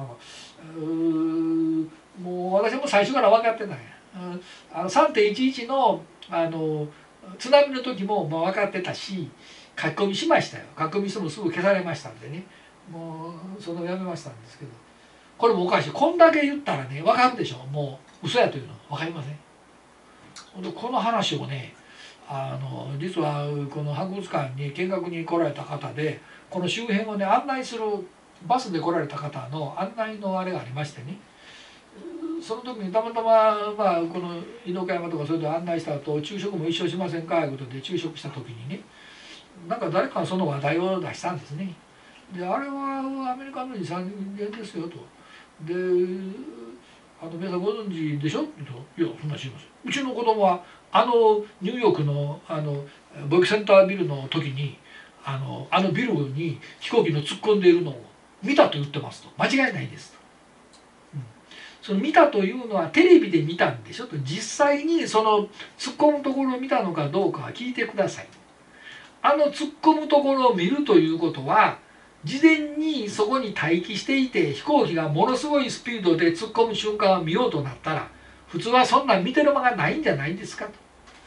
もう私も最初から分かってない。3.11 の津波の時も分かってたし、書き込みしましたよ。書き込みしてもすぐ消されましたんでね、もうそのやめましたんですけど、これもおかしい。こんだけ言ったらね分かるでしょ。もう嘘やというの分かりません。この話をね、実はこの博物館に見学に来られた方で、この周辺をね案内するバスで来られた方の案内のあれがありましてね、その時にたまたま、この井の山とかそれで案内した後、昼食も一緒しませんかということで昼食した時にね、なんか誰かがその話題を出したんですね。であれはアメリカの23年ですよと。で皆さんご存知でしょって言うと、いやそんな知りません。うちの子供はニューヨークの貿易センタービルの時にビルに飛行機の突っ込んでいるのを見たと言ってますと。間違いないですと。その見たというのはテレビで見たんでしょと。実際にその突っ込むところを見たのかどうかは聞いてください。突っ込むところを見るということは、事前にそこに待機していて飛行機がものすごいスピードで突っ込む瞬間を見ようとなったら、普通はそんな見てる間がないんじゃないですかと。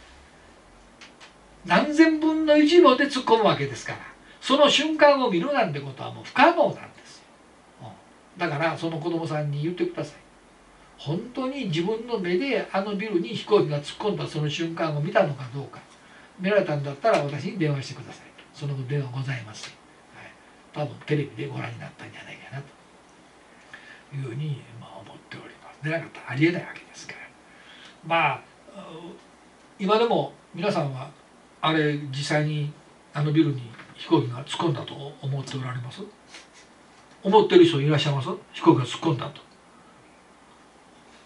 何千分の1秒で突っ込むわけですから、その瞬間を見るなんてことはもう不可能なんですよ。だからその子供さんに言ってください。本当に自分の目でビルに飛行機が突っ込んだその瞬間を見たのかどうか。見られたんだったら私に電話してくださいと。その電話ございません。多分テレビでご覧になったんじゃないかなというふうに思っております。でなかったらありえないわけですから。今でも皆さんはあれ実際にビルに飛行機が突っ込んだと思っておられます？思ってる人いらっしゃいます？飛行機が突っ込んだと。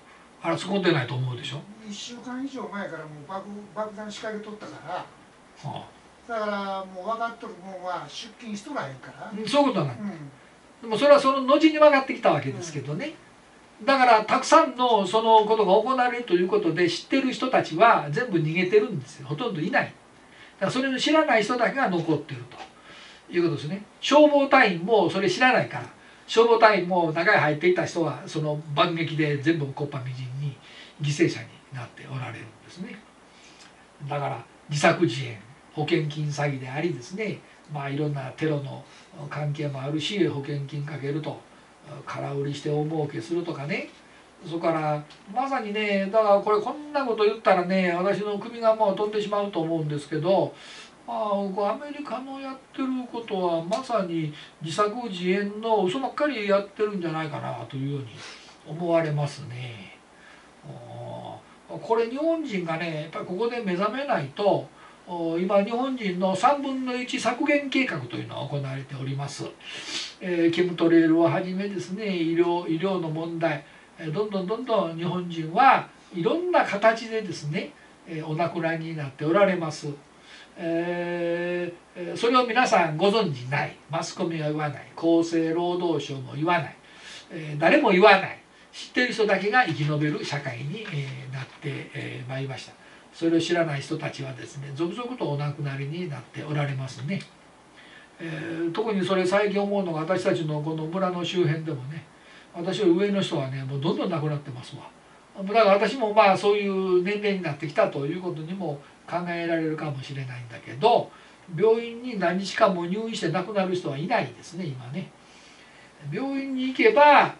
あら、使ってないと思うでしょ。 1週間以上前からもう爆弾仕掛けとったから、 はあ、 だからもう分かっとるもんは出勤しとらへんから、 そういうことなん、 うん、 でもそれはその後に分かってきたわけですけどね。だからたくさんのそのことが行われるということで知ってる人たちは全部逃げてるんですよ。ほとんどいない。だからそれを知らない人だけが残ってるということですね。消防隊員もそれ知らないから、消防隊員も中へ入っていった人はその爆撃で全部木っ端みじんに犠牲者になっておられるんですね。だから自作自演、保険金詐欺でありですね、まあいろんなテロの関係もあるし、保険金かけると空売りして大儲けするとかね。それからまさにね、だからこれこんなこと言ったらね、私の首がもう飛んでしまうと思うんですけど、アメリカのやってることはまさに自作自演の嘘ばっかりやってるんじゃないかなというように思われますね。これ日本人がねやっぱりここで目覚めないと、今日本人の3分の1削減計画というのが行われております。ケムトレールをはじめですね、医療の問題、どんどん日本人はいろんな形でですね、お亡くなりになっておられます。それを皆さんご存じない、マスコミは言わない、厚生労働省も言わない、誰も言わない、知っている人だけが生き延びる社会になってまいりました。それを知らない人たちはですね、続々とお亡くなりになっておられますね。特にそれ最近思うのが、私たちのこの村の周辺でもね、私より上の人はねもうどんどん亡くなってますわ。だから私もまあそういう年齢になってきたということにも考えられるかもしれないんだけど、病院に何日間も入院して亡くなる人はいないですね今ね。病院に行けば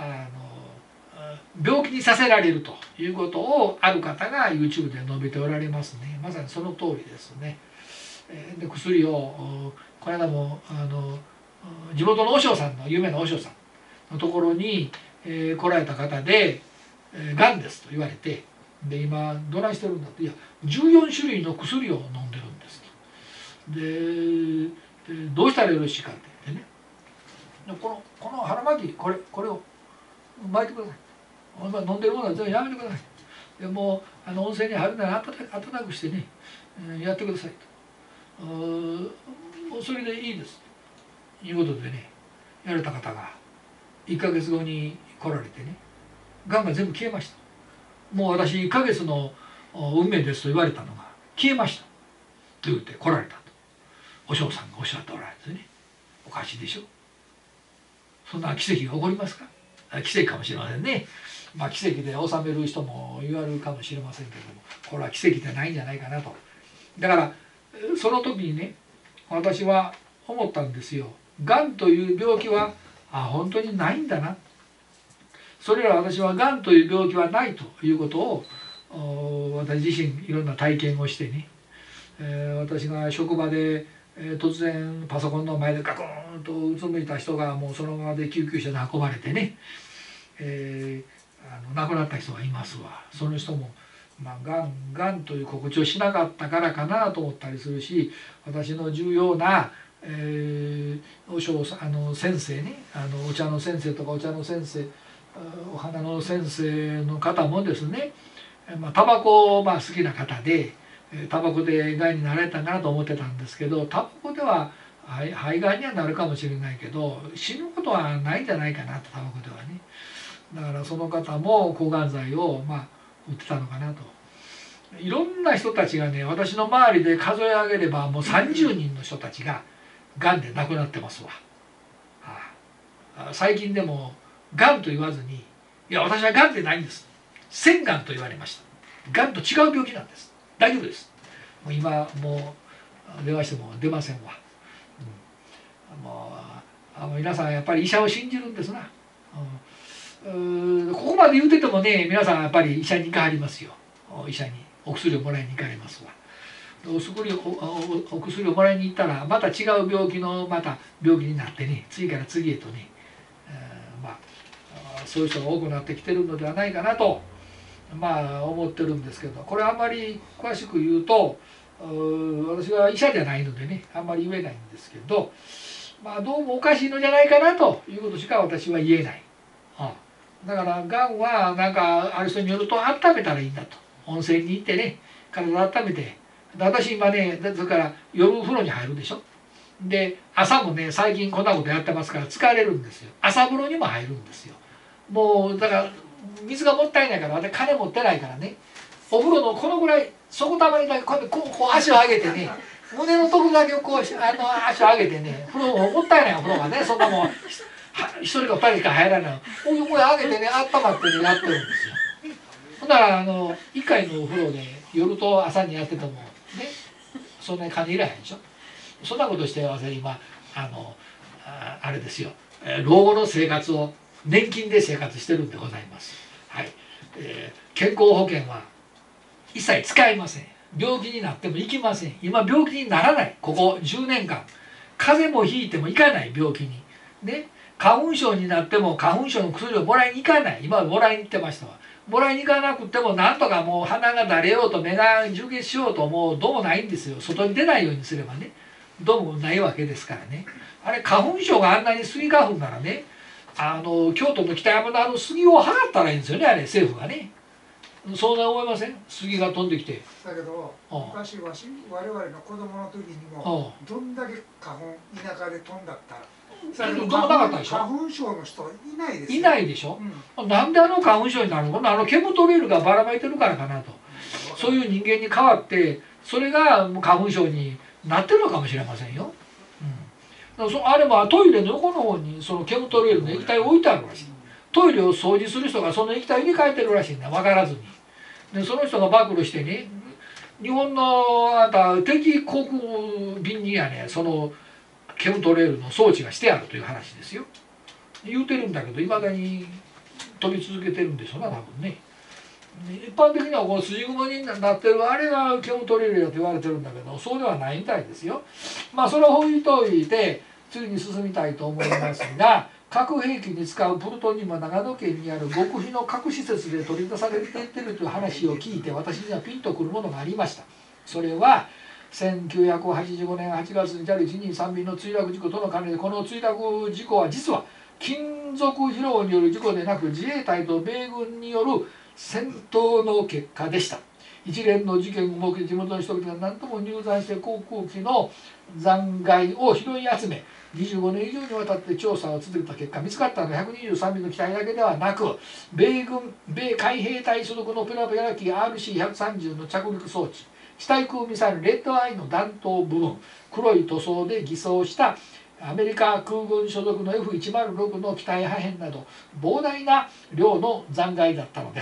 病気にさせられるということをある方が YouTube で述べておられますね。まさにその通りですね。で薬をこの間も地元の和尚さんの有名な和尚さんのところに、来られた方で「がんです」と言われて、で今どないしてるんだって、いや14種類の薬を飲んでるんですと。でどうしたらよろしいかって言ってね、この腹巻きこれを巻いてください。飲んでるものは全部やめてください。でもう温泉に入るなら温かくしてね、やってくださいと。もうそれでいいですということでね、やれた方が1ヶ月後に来られてね、がんが全部消えました。もう私1ヶ月の運命ですと言われたのが消えましたと言って来られたと和尚さんがおっしゃっておられるんですね。おかしいでしょ。そんな奇跡が起こりますか。奇跡かもしれませんね。まあ奇跡で収める人も言われるかもしれませんけれども、これは奇跡じゃないんじゃないかなと。だからその時にね、私は思ったんですよ。がんという病気は本当にないんだな。それら私はがんという病気はないということを私自身いろんな体験をしてね、私が職場で突然パソコンの前でガクーンとうつむいた人がもうそのままで救急車で運ばれてね、亡くなった人がいますわ。その人もがんという告知をしなかったからかなと思ったりするし、私の重要な先生ね、お茶の先生とかお茶の先生、お花の先生の方もですね、タバコ好きな方でタバコでがんになられたかなと思ってたんですけど、タバコでは肺がんにはなるかもしれないけど死ぬことはないんじゃないかなと、タバコではね。だからその方も抗がん剤を打ってたのかなと。いろんな人たちがね、私の周りで数え上げればもう30人の人たちががんで亡くなってますわ。最近でもがんと言わずに「いや私はがんでないんです、腺がんと言われました、がんと違う病気なんです、大丈夫です」。もう今もう電話しても出ませんわ。もう皆さんやっぱり医者を信じるんですな。ここまで言うててもね、皆さんやっぱり医者に行かはりますよ。医者にお薬をもらいに行かれますわ。お薬をもらいに行ったらまた違う病気の病気になってね、次から次へとね、そういう人が多くなってきてるのではないかなと思ってるんですけど、これあんまり詳しく言うと私は医者じゃないのでねあんまり言えないんですけど、どうもおかしいのじゃないかなということしか私は言えない。 だからがんはなんかある人によると温めたらいいんだと。温泉に行ってね体温めて。で私今ねだから夜風呂に入るでしょ。で朝もね最近こんなことやってますから疲れるんですよ。朝風呂にも入るんですよ。もうだから水がもったいないから私金持ってないからね、お風呂のこのぐらい底たまりだけこう足を上げてね、胸のところだけをこう足を上げてね、風呂もったいないお風呂がね、そんなもん一人か二人しか入らない、こう上げてね温まってねやってるんですよ。ほんなら1回のお風呂で夜と朝にやっててもねそんなに金いらへんでしょ。そんなことして私今あれですよ、老後の生活を年金で生活してるんでございます。はい、健康保険は一切使いません。病気になっても行きません。今病気にならない。ここ10年間風邪もひいても行かない病気にね。花粉症になっても花粉症の薬をもらいに行かない。今はもらいに行ってましたわ。もらいに行かなくてもなんとかもう鼻がだれようと目が充血しようともうどうもないんですよ。外に出ないようにすればねどうもないわけですからね。あれ花粉症があんなにスギ花粉ならね京都の北山の杉を払ったらいいんですよね、あれ政府がね。そう思いません？杉が飛んできて。 だけど昔我々の子供の時にもどんだけ花粉田舎で飛んだったら花粉症の人いないですよ。 いないでしょ、なんで花粉症になるの？煙取れるがばらまいてるからかなと。そういう人間に変わってそれが花粉症になってるのかもしれませんよ。あれもトイレの横の方にその煙取れるの液体を置いてあるらしい。トイレを掃除する人がその液体を入れ替えてるらしいんだ、分からずに。でその人が暴露してね、日本の敵航空便にはねそのケムトレールの装置がしてあるという話ですよ。言うてるんだけどいまだに飛び続けてるんでしょうな多分ね。一般的にはこう筋雲になってるあれがケムトレールだと言われてるんだけどそうではないみたいですよ。まあそれを置いといて次に進みたいと思いますが、核兵器に使うプルトニウムは長野県にある極秘の核施設で取り出されていってるという話を聞いて私にはピンとくるものがありました。それは1985年8月に JAL123 便の墜落事故との関連で、この墜落事故は実は金属疲労による事故でなく自衛隊と米軍による戦闘の結果でした。一連の事件を設け地元の人々が何とも入山して航空機の残骸を拾い集め25年以上にわたって調査を続けた結果、見つかったのは123便の機体だけではなく米海兵隊所属のペラペラ機 RC130 の着陸装置、地対空ミサイルレッドアイの弾頭部分、黒い塗装で偽装したアメリカ空軍所属の F106 の機体破片など膨大な量の残骸だったのです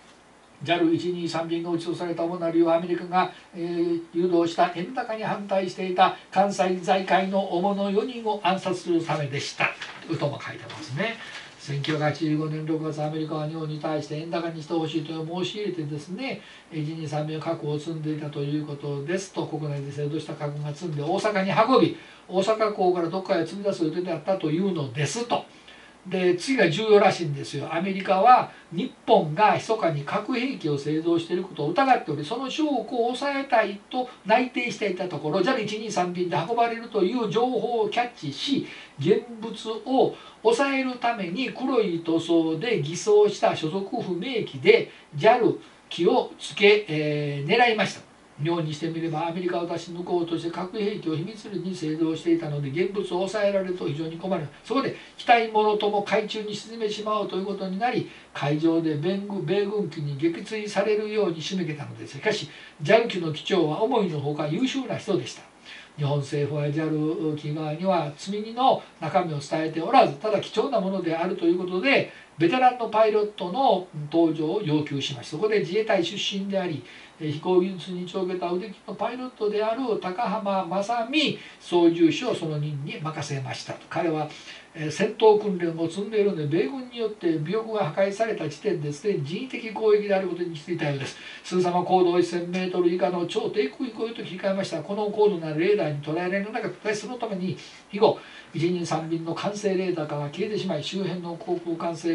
。JAL123 便が撃ち落とされた主な理由はアメリカが、誘導した円高に反対していた関西財界の主の4人を暗殺するためでしたとも書いてますね。1985年6月アメリカは日本に対して円高にしてほしいと申し入れてですね123便核を積んでいたということですと、国内で製造した核が積んで大阪に運び大阪港からどこかへ積み出す予定であったというのですと。で次が重要らしいんですよ。アメリカは日本が密かに核兵器を製造していることを疑っており、その証拠を抑えたいと内定していたところ JAL123 便で運ばれるという情報をキャッチし現物を抑えるために黒い塗装で偽装した所属不明機で JAL 機をつけ、狙いました。日本にしてみればアメリカを出し抜こうとして核兵器を秘密裏に製造していたので現物を抑えられると非常に困る。そこで機体もろとも海中に沈めてしまうということになり海上で米軍機に撃墜されるように仕向けたのです。しかし JAL 機の機長は思いのほか優秀な人でした。日本政府は JAL 機側には積み荷の中身を伝えておらずただ貴重なものであるということでベテランのパイロットの登場を要求しました。そこで自衛隊出身であり飛行技術に長けた腕利きのパイロットである高浜正美操縦士をその任に任せましたと。彼は戦闘訓練を積んでいるので米軍によって尾翼が破壊された時点ですでに人為的攻撃であることに気づいたようです。すぐさま高度 1000m 以下の超低空飛行へと切り替えました。この高度なレーダーに捉えられなかったそのために以後123便の管制レーダーから消えてしまい周辺の航空管制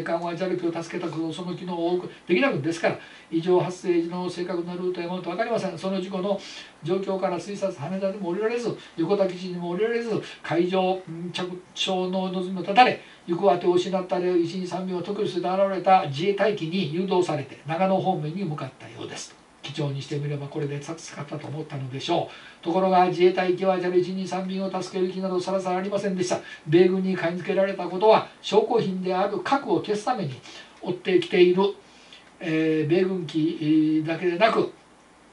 艦は JAL 機を助けたこと、その機能を多くできなくですから、異常発生時の正確なルートやものと分かりません。その事故の状況から推察、羽田でも降りられず、横田基地にも降りられず、海上着床の望みを断たれ、行く当てを失った123便を特殊で現れた自衛隊機に誘導されて長野方面に向かったようです。機長にしてみればこれで助かったと思ったのでしょう。ところが自衛隊機は JAL123 便を助ける気などさらさらありませんでした。米軍に買い付けられたことは証拠品である核を消すために追ってきている、米軍機だけでなく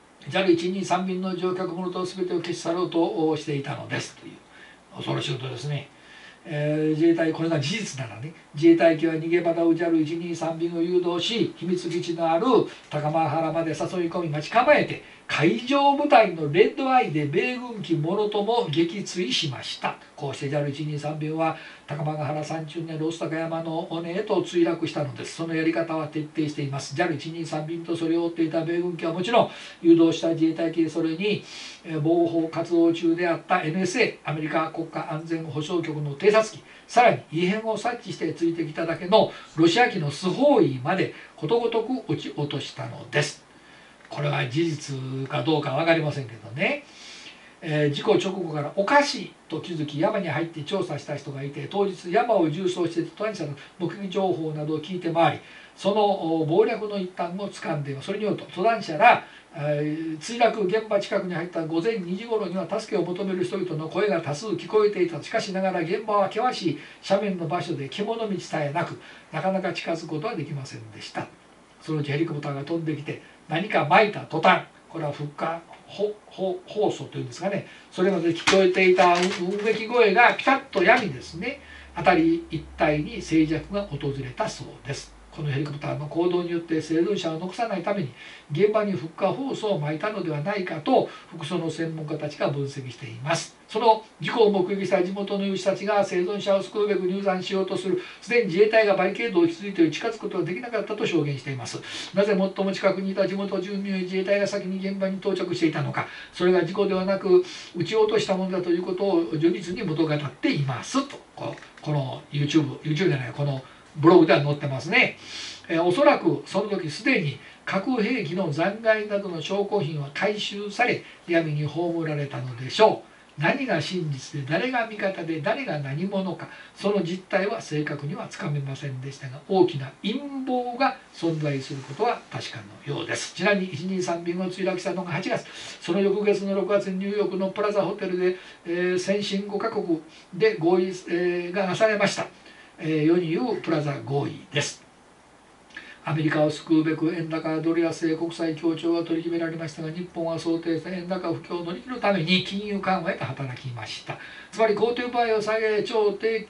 JAL123 便の乗客ものと全てを消し去ろうとしていたのですという恐ろしいことですね。自衛隊、これが事実ならね、自衛隊機は逃げ惑う JAL123 便を誘導し、秘密基地のある高間原まで誘い込み待ち構えて、海上部隊のレッドアイで米軍機ものとも撃墜しました。こうして JAL123 便は高間原山中にある御巣鷹山の尾根へと墜落したのです。そのやり方は徹底しています。 JAL123 便とそれを追っていた米軍機はもちろん、誘導した自衛隊機、それに防報活動中であった NSA アメリカ国家安全保障局の偵察機、さらに異変を察知してついてきただけのロシア機のスホーイまでことごとく撃ち落としたのです。これは事実かどうか分かりませんけどね、事故直後からおかしいと気づき山に入って調査した人がいて、当日山を縦走して登山者の目撃情報などを聞いて回り、その謀略の一端をつかんでいます。それによると登山者ら墜落現場近くに入った午前2時頃には助けを求める人々の声が多数聞こえていた。しかしながら現場は険しい斜面の場所で獣道さえなく、なかなか近づくことはできませんでした。そのうちヘリコプターが飛んできて何か撒いた途端、これは噴火放送というんですかね、それまで聞こえていたうめき声がピタッとやみですね、辺り一帯に静寂が訪れたそうです。このヘリコプターの行動によって生存者を残さないために現場に噴火放送を撒いたのではないかと複数の専門家たちが分析しています。その事故を目撃した地元の有志たちが生存者を救うべく入山しようとする、すでに自衛隊がバリケードを築いて近づくことができなかったと証言しています。なぜ最も近くにいた地元住民より自衛隊が先に現場に到着していたのか、それが事故ではなく撃ち落としたものだということを如実に物語っていますと、この YouTube じゃない、このブログでは載ってますね。おそらくその時すでに核兵器の残骸などの証拠品は回収され闇に葬られたのでしょう。何が真実で誰が味方で誰が何者か、その実態は正確にはつかめませんでしたが、大きな陰謀が存在することは確かのようです。ちなみに123便を墜落したのが8月、その翌月の6月にニューヨークのプラザホテルで、先進5カ国で合意、がなされました。世に言うプラザ合意です。アメリカを救うべく円高ドル安国際協調が取り決められましたが、日本は想定した円高不況を乗り切るために金融緩和へと働きました。つまり公定場合を下げ低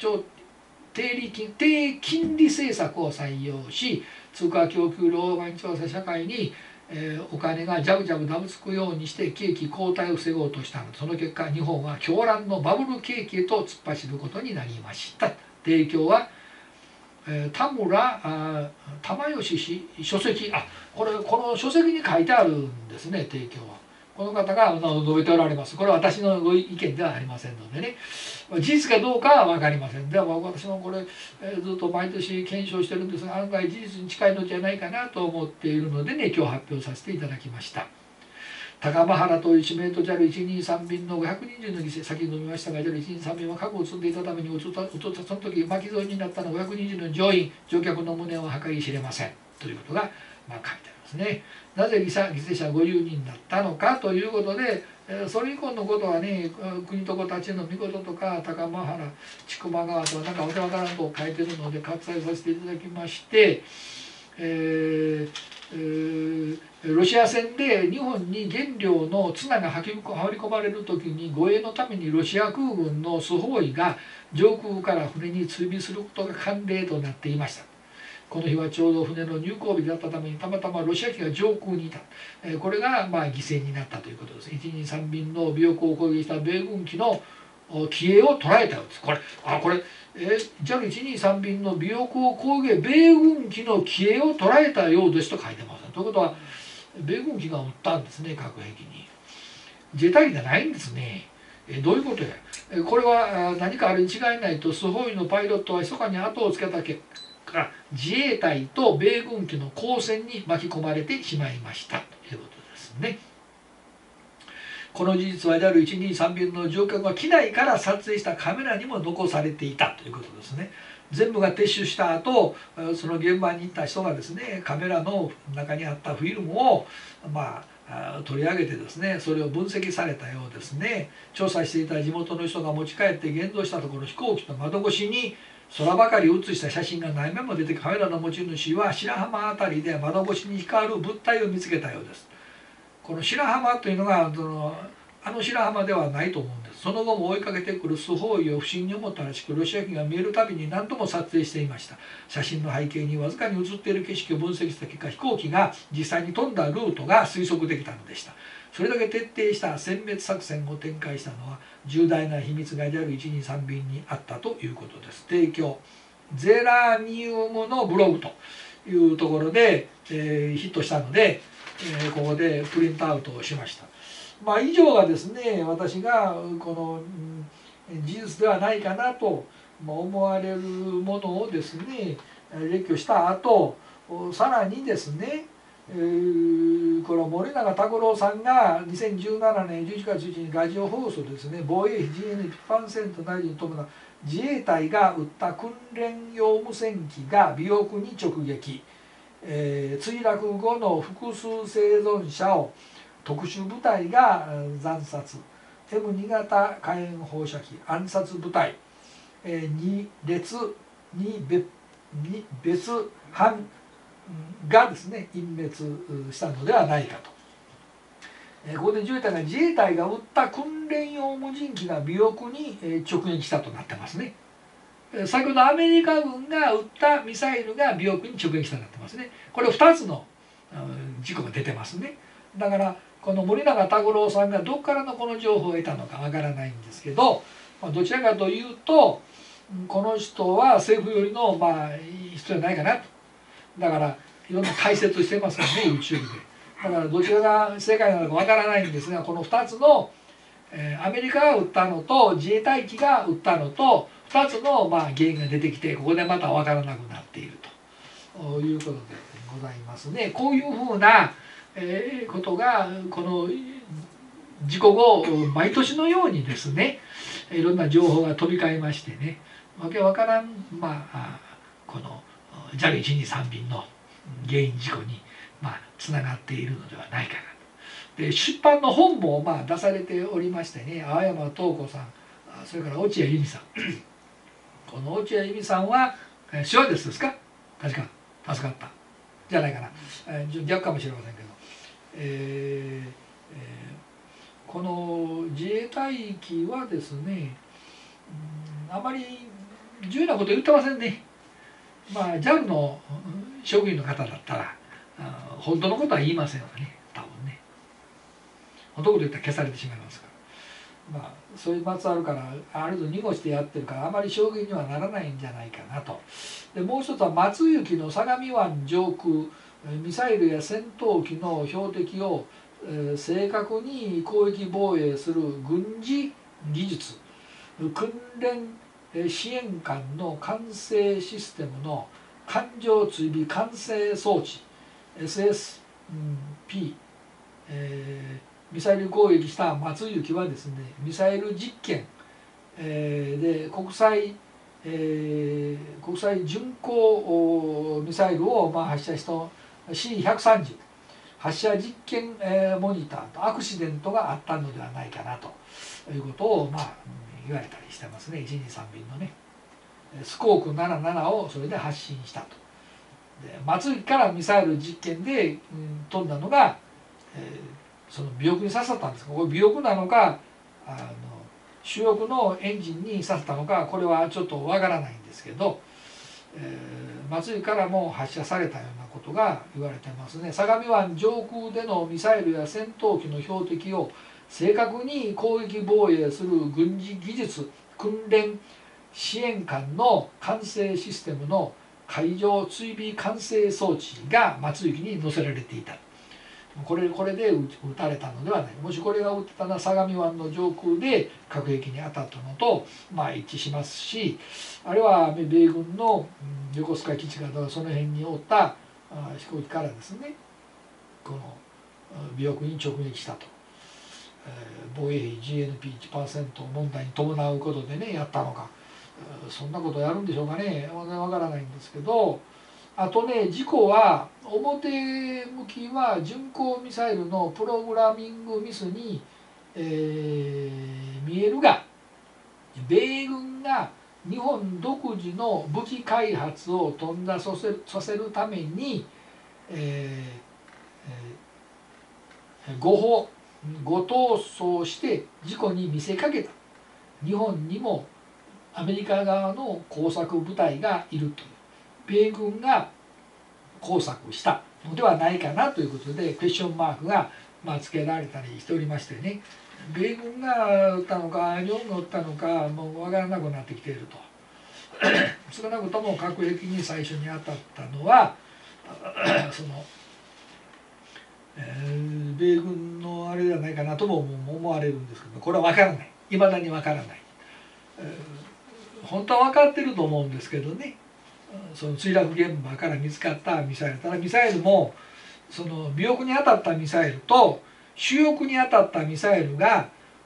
金利政策を採用し、通貨供給量毎日調査社会にお金がジャブジャブダブつくようにして景気後退を防ごうとしたので、その結果日本は狂乱のバブル景気へと突っ走ることになりました。提供は田村玉吉氏書籍、この書籍に書いてあるんですね。提供はこの方が述べておられます。これは私のご意見ではありませんのでね、事実かどうかは分かりません。でも私もこれずっと毎年検証してるんですが、案外事実に近いのじゃないかなと思っているのでね、今日発表させていただきました。高間原と一名と JAL123 便の520の犠牲、先に述べましたが JAL123 便は核を積んでいたためにその時巻き添えになったのは520の乗員乗客の無念は計り知れませんということが書いてありますね。なぜ犠牲者50人だったのかということで、それ以降のことはね、国と子たちの御事とか高間原千曲川とかなんかわけわからんと書いてるので割愛させていただきまして、ロシア船で日本に原料のツナが運び込まれる時に護衛のためにロシア空軍のスホーイが上空から船に追尾することが慣例となっていました。この日はちょうど船の入港日だったためにたまたまロシア機が上空にいた、これが犠牲になったということです。123便の尾翼を攻撃した米軍機の機影を捉えたようです。これJAL123 便の尾翼を攻撃、米軍機の機影を捉えたようですと書いてます。ということは米軍機が撃ったんですね、核兵器に。自衛隊機じゃないんですね。どういうことや。これは何かあれに違いないとスホーイのパイロットは密かに後をつけた結が自衛隊と米軍機の交戦に巻き込まれてしまいましたということですね。この事実は JAL123 便の乗客が機内から撮影したカメラにも残されていたということですね。全部が撤収した後、その現場に行った人がですね、カメラの中にあったフィルムを取り上げてですね、それを分析されたようですね。調査していた地元の人が持ち帰って現像したところ、飛行機の窓越しに空ばかり写した写真が何枚も出て、カメラの持ち主は白浜辺りで窓越しに光る物体を見つけたようです。この白浜というのがあの白浜ではないと思うんです。その後も追いかけてくるスホーイを不審に思ったらしく、ロシア機が見えるたびに何度も撮影していました。写真の背景にわずかに写っている景色を分析した結果、飛行機が実際に飛んだルートが推測できたのでした。それだけ徹底した殲滅作戦を展開したのは重大な秘密が JAL123 便にあったということです。提供ゼラニウムのブログというところで、ヒットしたので、ここでプリントアウトをしました。以上がですね、私がこの事実ではないかなと思われるものをですね列挙した後、さらにですね、この森永卓郎さんが2017年11月1日にラジオ放送ですね、防衛費 GNP 一般セント内に伴う自衛隊が撃った訓練用無線機が尾翼に直撃、墜落後の複数生存者を特殊部隊が惨殺、 M2 型火炎放射器暗殺部隊2別班がですね隠滅したのではないかと。ここで自衛隊が撃った訓練用無人機が尾翼に直撃したとなってますね。先ほどアメリカ軍が撃ったミサイルが尾翼に直撃したとなってますね。これ2つの事故が出てますね。だからこの森永卓郎さんがどこからのこの情報を得たのかわからないんですけど、どちらかというとこの人は政府よりの人じゃないかなと。だからいろんな解説してますからね YouTube で。だからどちらが正解なのかわからないんですが、この2つの、アメリカが撃ったのと自衛隊機が撃ったのと2つの原因が出てきて、ここでまたわからなくなっているということでございますね。こういうふうなことがこの事故後毎年のようにですねいろんな情報が飛び交いましてね、わけわからんこの JAL123 便の原因事故につながっているのではないかなと。で出版の本も出されておりましてね、青山東子さん、それから落合由美さんこの落合由美さんは手話ですか、確か助かったじゃないかな、逆かもしれませんけど、この自衛隊機はですね、あまり重要なこと言ってませんね。JAL の職員の方だったら本当のことは言いませんわね、多分ね。本当のこと言ったら消されてしまいますから、そういうまつわるからある程度濁してやってるからあまり証言にはならないんじゃないかなと。でもう一つは松行の相模湾上空ミサイルや戦闘機の標的を正確に攻撃防衛する軍事技術訓練支援官の管制システムの艦上追尾管制装置 SSP、ミサイル攻撃した松行はですね、ミサイル実験、で国際巡航ミサイルを発射した C130 発射実験モニターとアクシデントがあったのではないかなということを言われたりしてますね。123便のねスコーク77をそれで発進したと。で松行からミサイル実験で、飛んだのが、その尾翼に刺さったんですが、これ尾翼なのか主翼のエンジンに刺さったのかこれはちょっとわからないんですけど、松行からも発射されたようなことが言われてますね。相模湾上空でのミサイルや戦闘機の標的を正確に攻撃防衛する軍事技術訓練支援官の管制システムの海上追尾管制装置が松行に載せられていた。 これで撃たれたのではない。もしこれが撃ってたのは相模湾の上空で核兵器に当たったのと、一致しますし、あるいは米軍の横須賀基地がその辺におった飛行機からですね、この尾翼に直撃したと。防衛費 GNP1% 問題に伴うことでねやったのか、そんなことやるんでしょうかね、わからないんですけど、あとね、事故は表向きは巡航ミサイルのプログラミングミスに、見えるが、米軍が日本独自の武器開発を頓挫させるために、誤逃走して事故に見せかけた。日本にもアメリカ側の工作部隊がいるという、米軍が工作したのではないかなということでクエスチョンマークがつけられたりしておりましてね、米軍が撃ったのか日本が撃ったのかもう分からなくなってきていると少なくとも核兵器に最初に当たったのはその、米軍のあれではないかなとも思われるんですけど、これは分からない、いまだに分からない、本当は分かってると思うんですけどね、その墜落現場から見つかったミサイル、ただミサイルもその尾翼に当たったミサイルと主翼に当たったミサイルが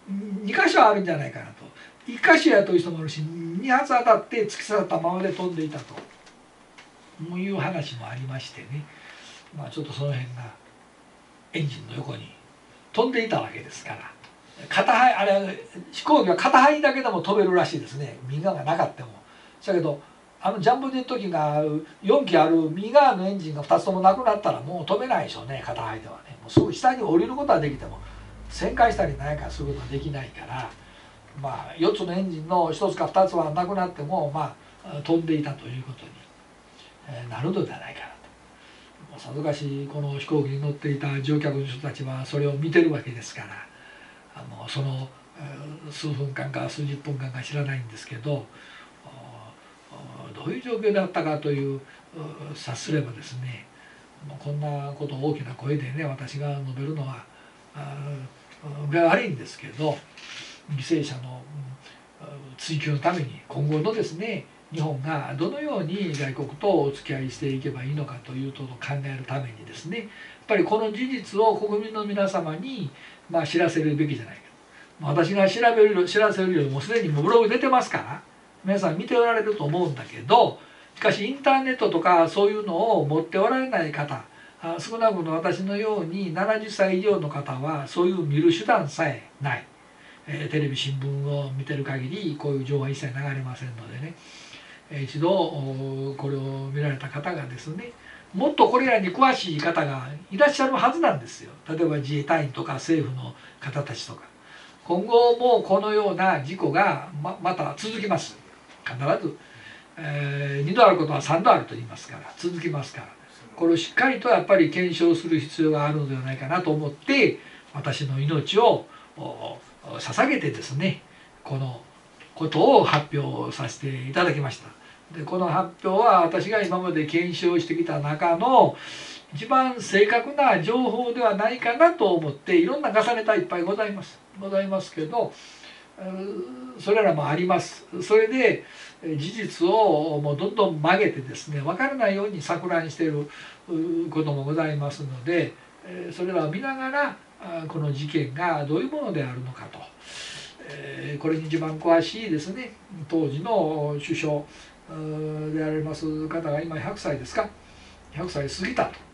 2箇所あるんじゃないかなと。1箇所やという人もいるし、2発当たって突き刺さったままで飛んでいたという話もありましてね、ちょっとその辺がエンジンの横に飛んでいたわけですから、あれ飛行機は片肺だけでも飛べるらしいですね、右側がなかったも。だけどジャンボジェット機が4機ある右側のエンジンが2つともなくなったらもう飛べないでしょうね、片肺ではね。もうすぐ下に降りることはできても旋回したり何かすることはできないから、4つのエンジンの1つか2つはなくなっても飛んでいたということになるのではないかなと。さぞかしこの飛行機に乗っていた乗客の人たちはそれを見てるわけですから、その数分間か数十分間か知らないんですけど、どういう状況だったかという察すればですね、こんなことを大きな声でね私が述べるのは悪いんですけど、犠牲者の追及のために今後のですね日本がどのように外国とお付き合いしていけばいいのかということを考えるためにですね、やっぱりこの事実を国民の皆様に知らせるべきじゃないか。私が知らせるよりもすでにブログ出てますから皆さん見ておられると思うんだけど、しかしインターネットとかそういうのを持っておられない方、少なくとも私のように70歳以上の方はそういう見る手段さえない、テレビ新聞を見てる限りこういう情報は一切流れませんのでね、一度これを見られた方がですね、もっとこれらに詳しい方がいらっしゃるはずなんですよ。例えば自衛隊員とか政府の方たちとか。今後もこのような事故がまた続きます。必ず、2度あることは3度あると言いますから続きますから、これをしっかりとやっぱり検証する必要があるのではないかなと思って私の命を捧げてですねこのことを発表させていただきました。でこの発表は私が今まで検証してきた中の一番正確な情報ではないかなと思って、いろんな重ねたいっぱいございますけど、それらもあります。それで事実をもうどんどん曲げてですね分からないように錯乱していることもございますので、それらを見ながらこの事件がどういうものであるのかと、これに一番詳しいですね当時の首相であられます方が今100歳ですか、100歳過ぎたと。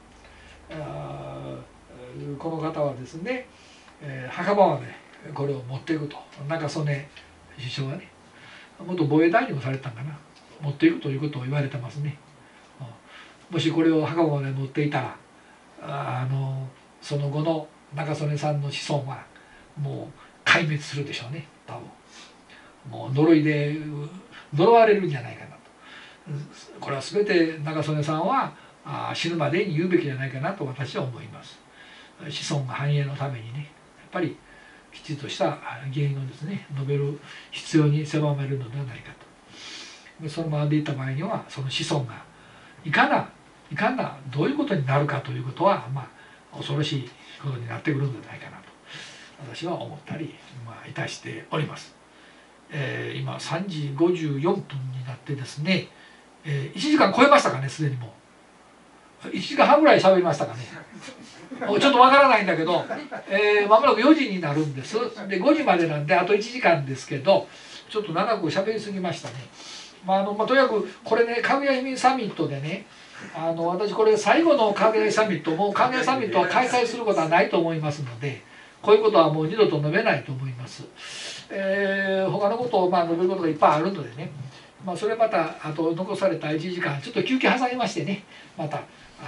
この方はですね、墓場までこれを持っていくと、中曽根首相がね元防衛大臣もされてたんかな、持っていくということを言われてますね。もしこれを墓場まで持っていたらその後の中曽根さんの子孫はもう壊滅するでしょうね、多分。もう呪われるんじゃないかなと。これは全て中曽根さんは死ぬまでに言うべきじゃないかなと私は思います。子孫繁栄のためにねやっぱりきちっとした原因をですね述べる必要に狭めるのではないかと。そのままでいった場合にはその子孫がいかなどういうことになるかということはお恐ろしいことになってくるんじゃないかなと私は思ったり、いたしております。今3時54分になってですね、1時間超えましたかね、すでにもう1時間半ぐらい喋りましたかね。ちょっとわからないんだけど、まもなく4時になるんです。で5時までなんであと1時間ですけど、ちょっと長く喋りすぎましたね。とにかくこれね、かぐや姫サミットでね、私これ最後のかぐやサミット、もうかぐやサミットは開催することはないと思いますので、こういうことはもう二度と述べないと思います。他のことを述べることがいっぱいあるのでね、それまたあと残された1時間ちょっと休憩挟みましてね、また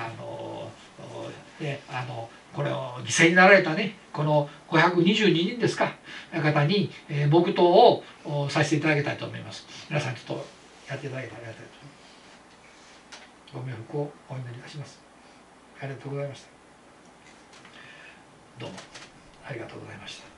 これを犠牲になられたね、この522人ですか方に黙祷をさせていただきたいと思います。皆さんちょっとやっていただけたらありがたいとご冥福をお祈りいたします。ありがとうございました。どうもありがとうございました。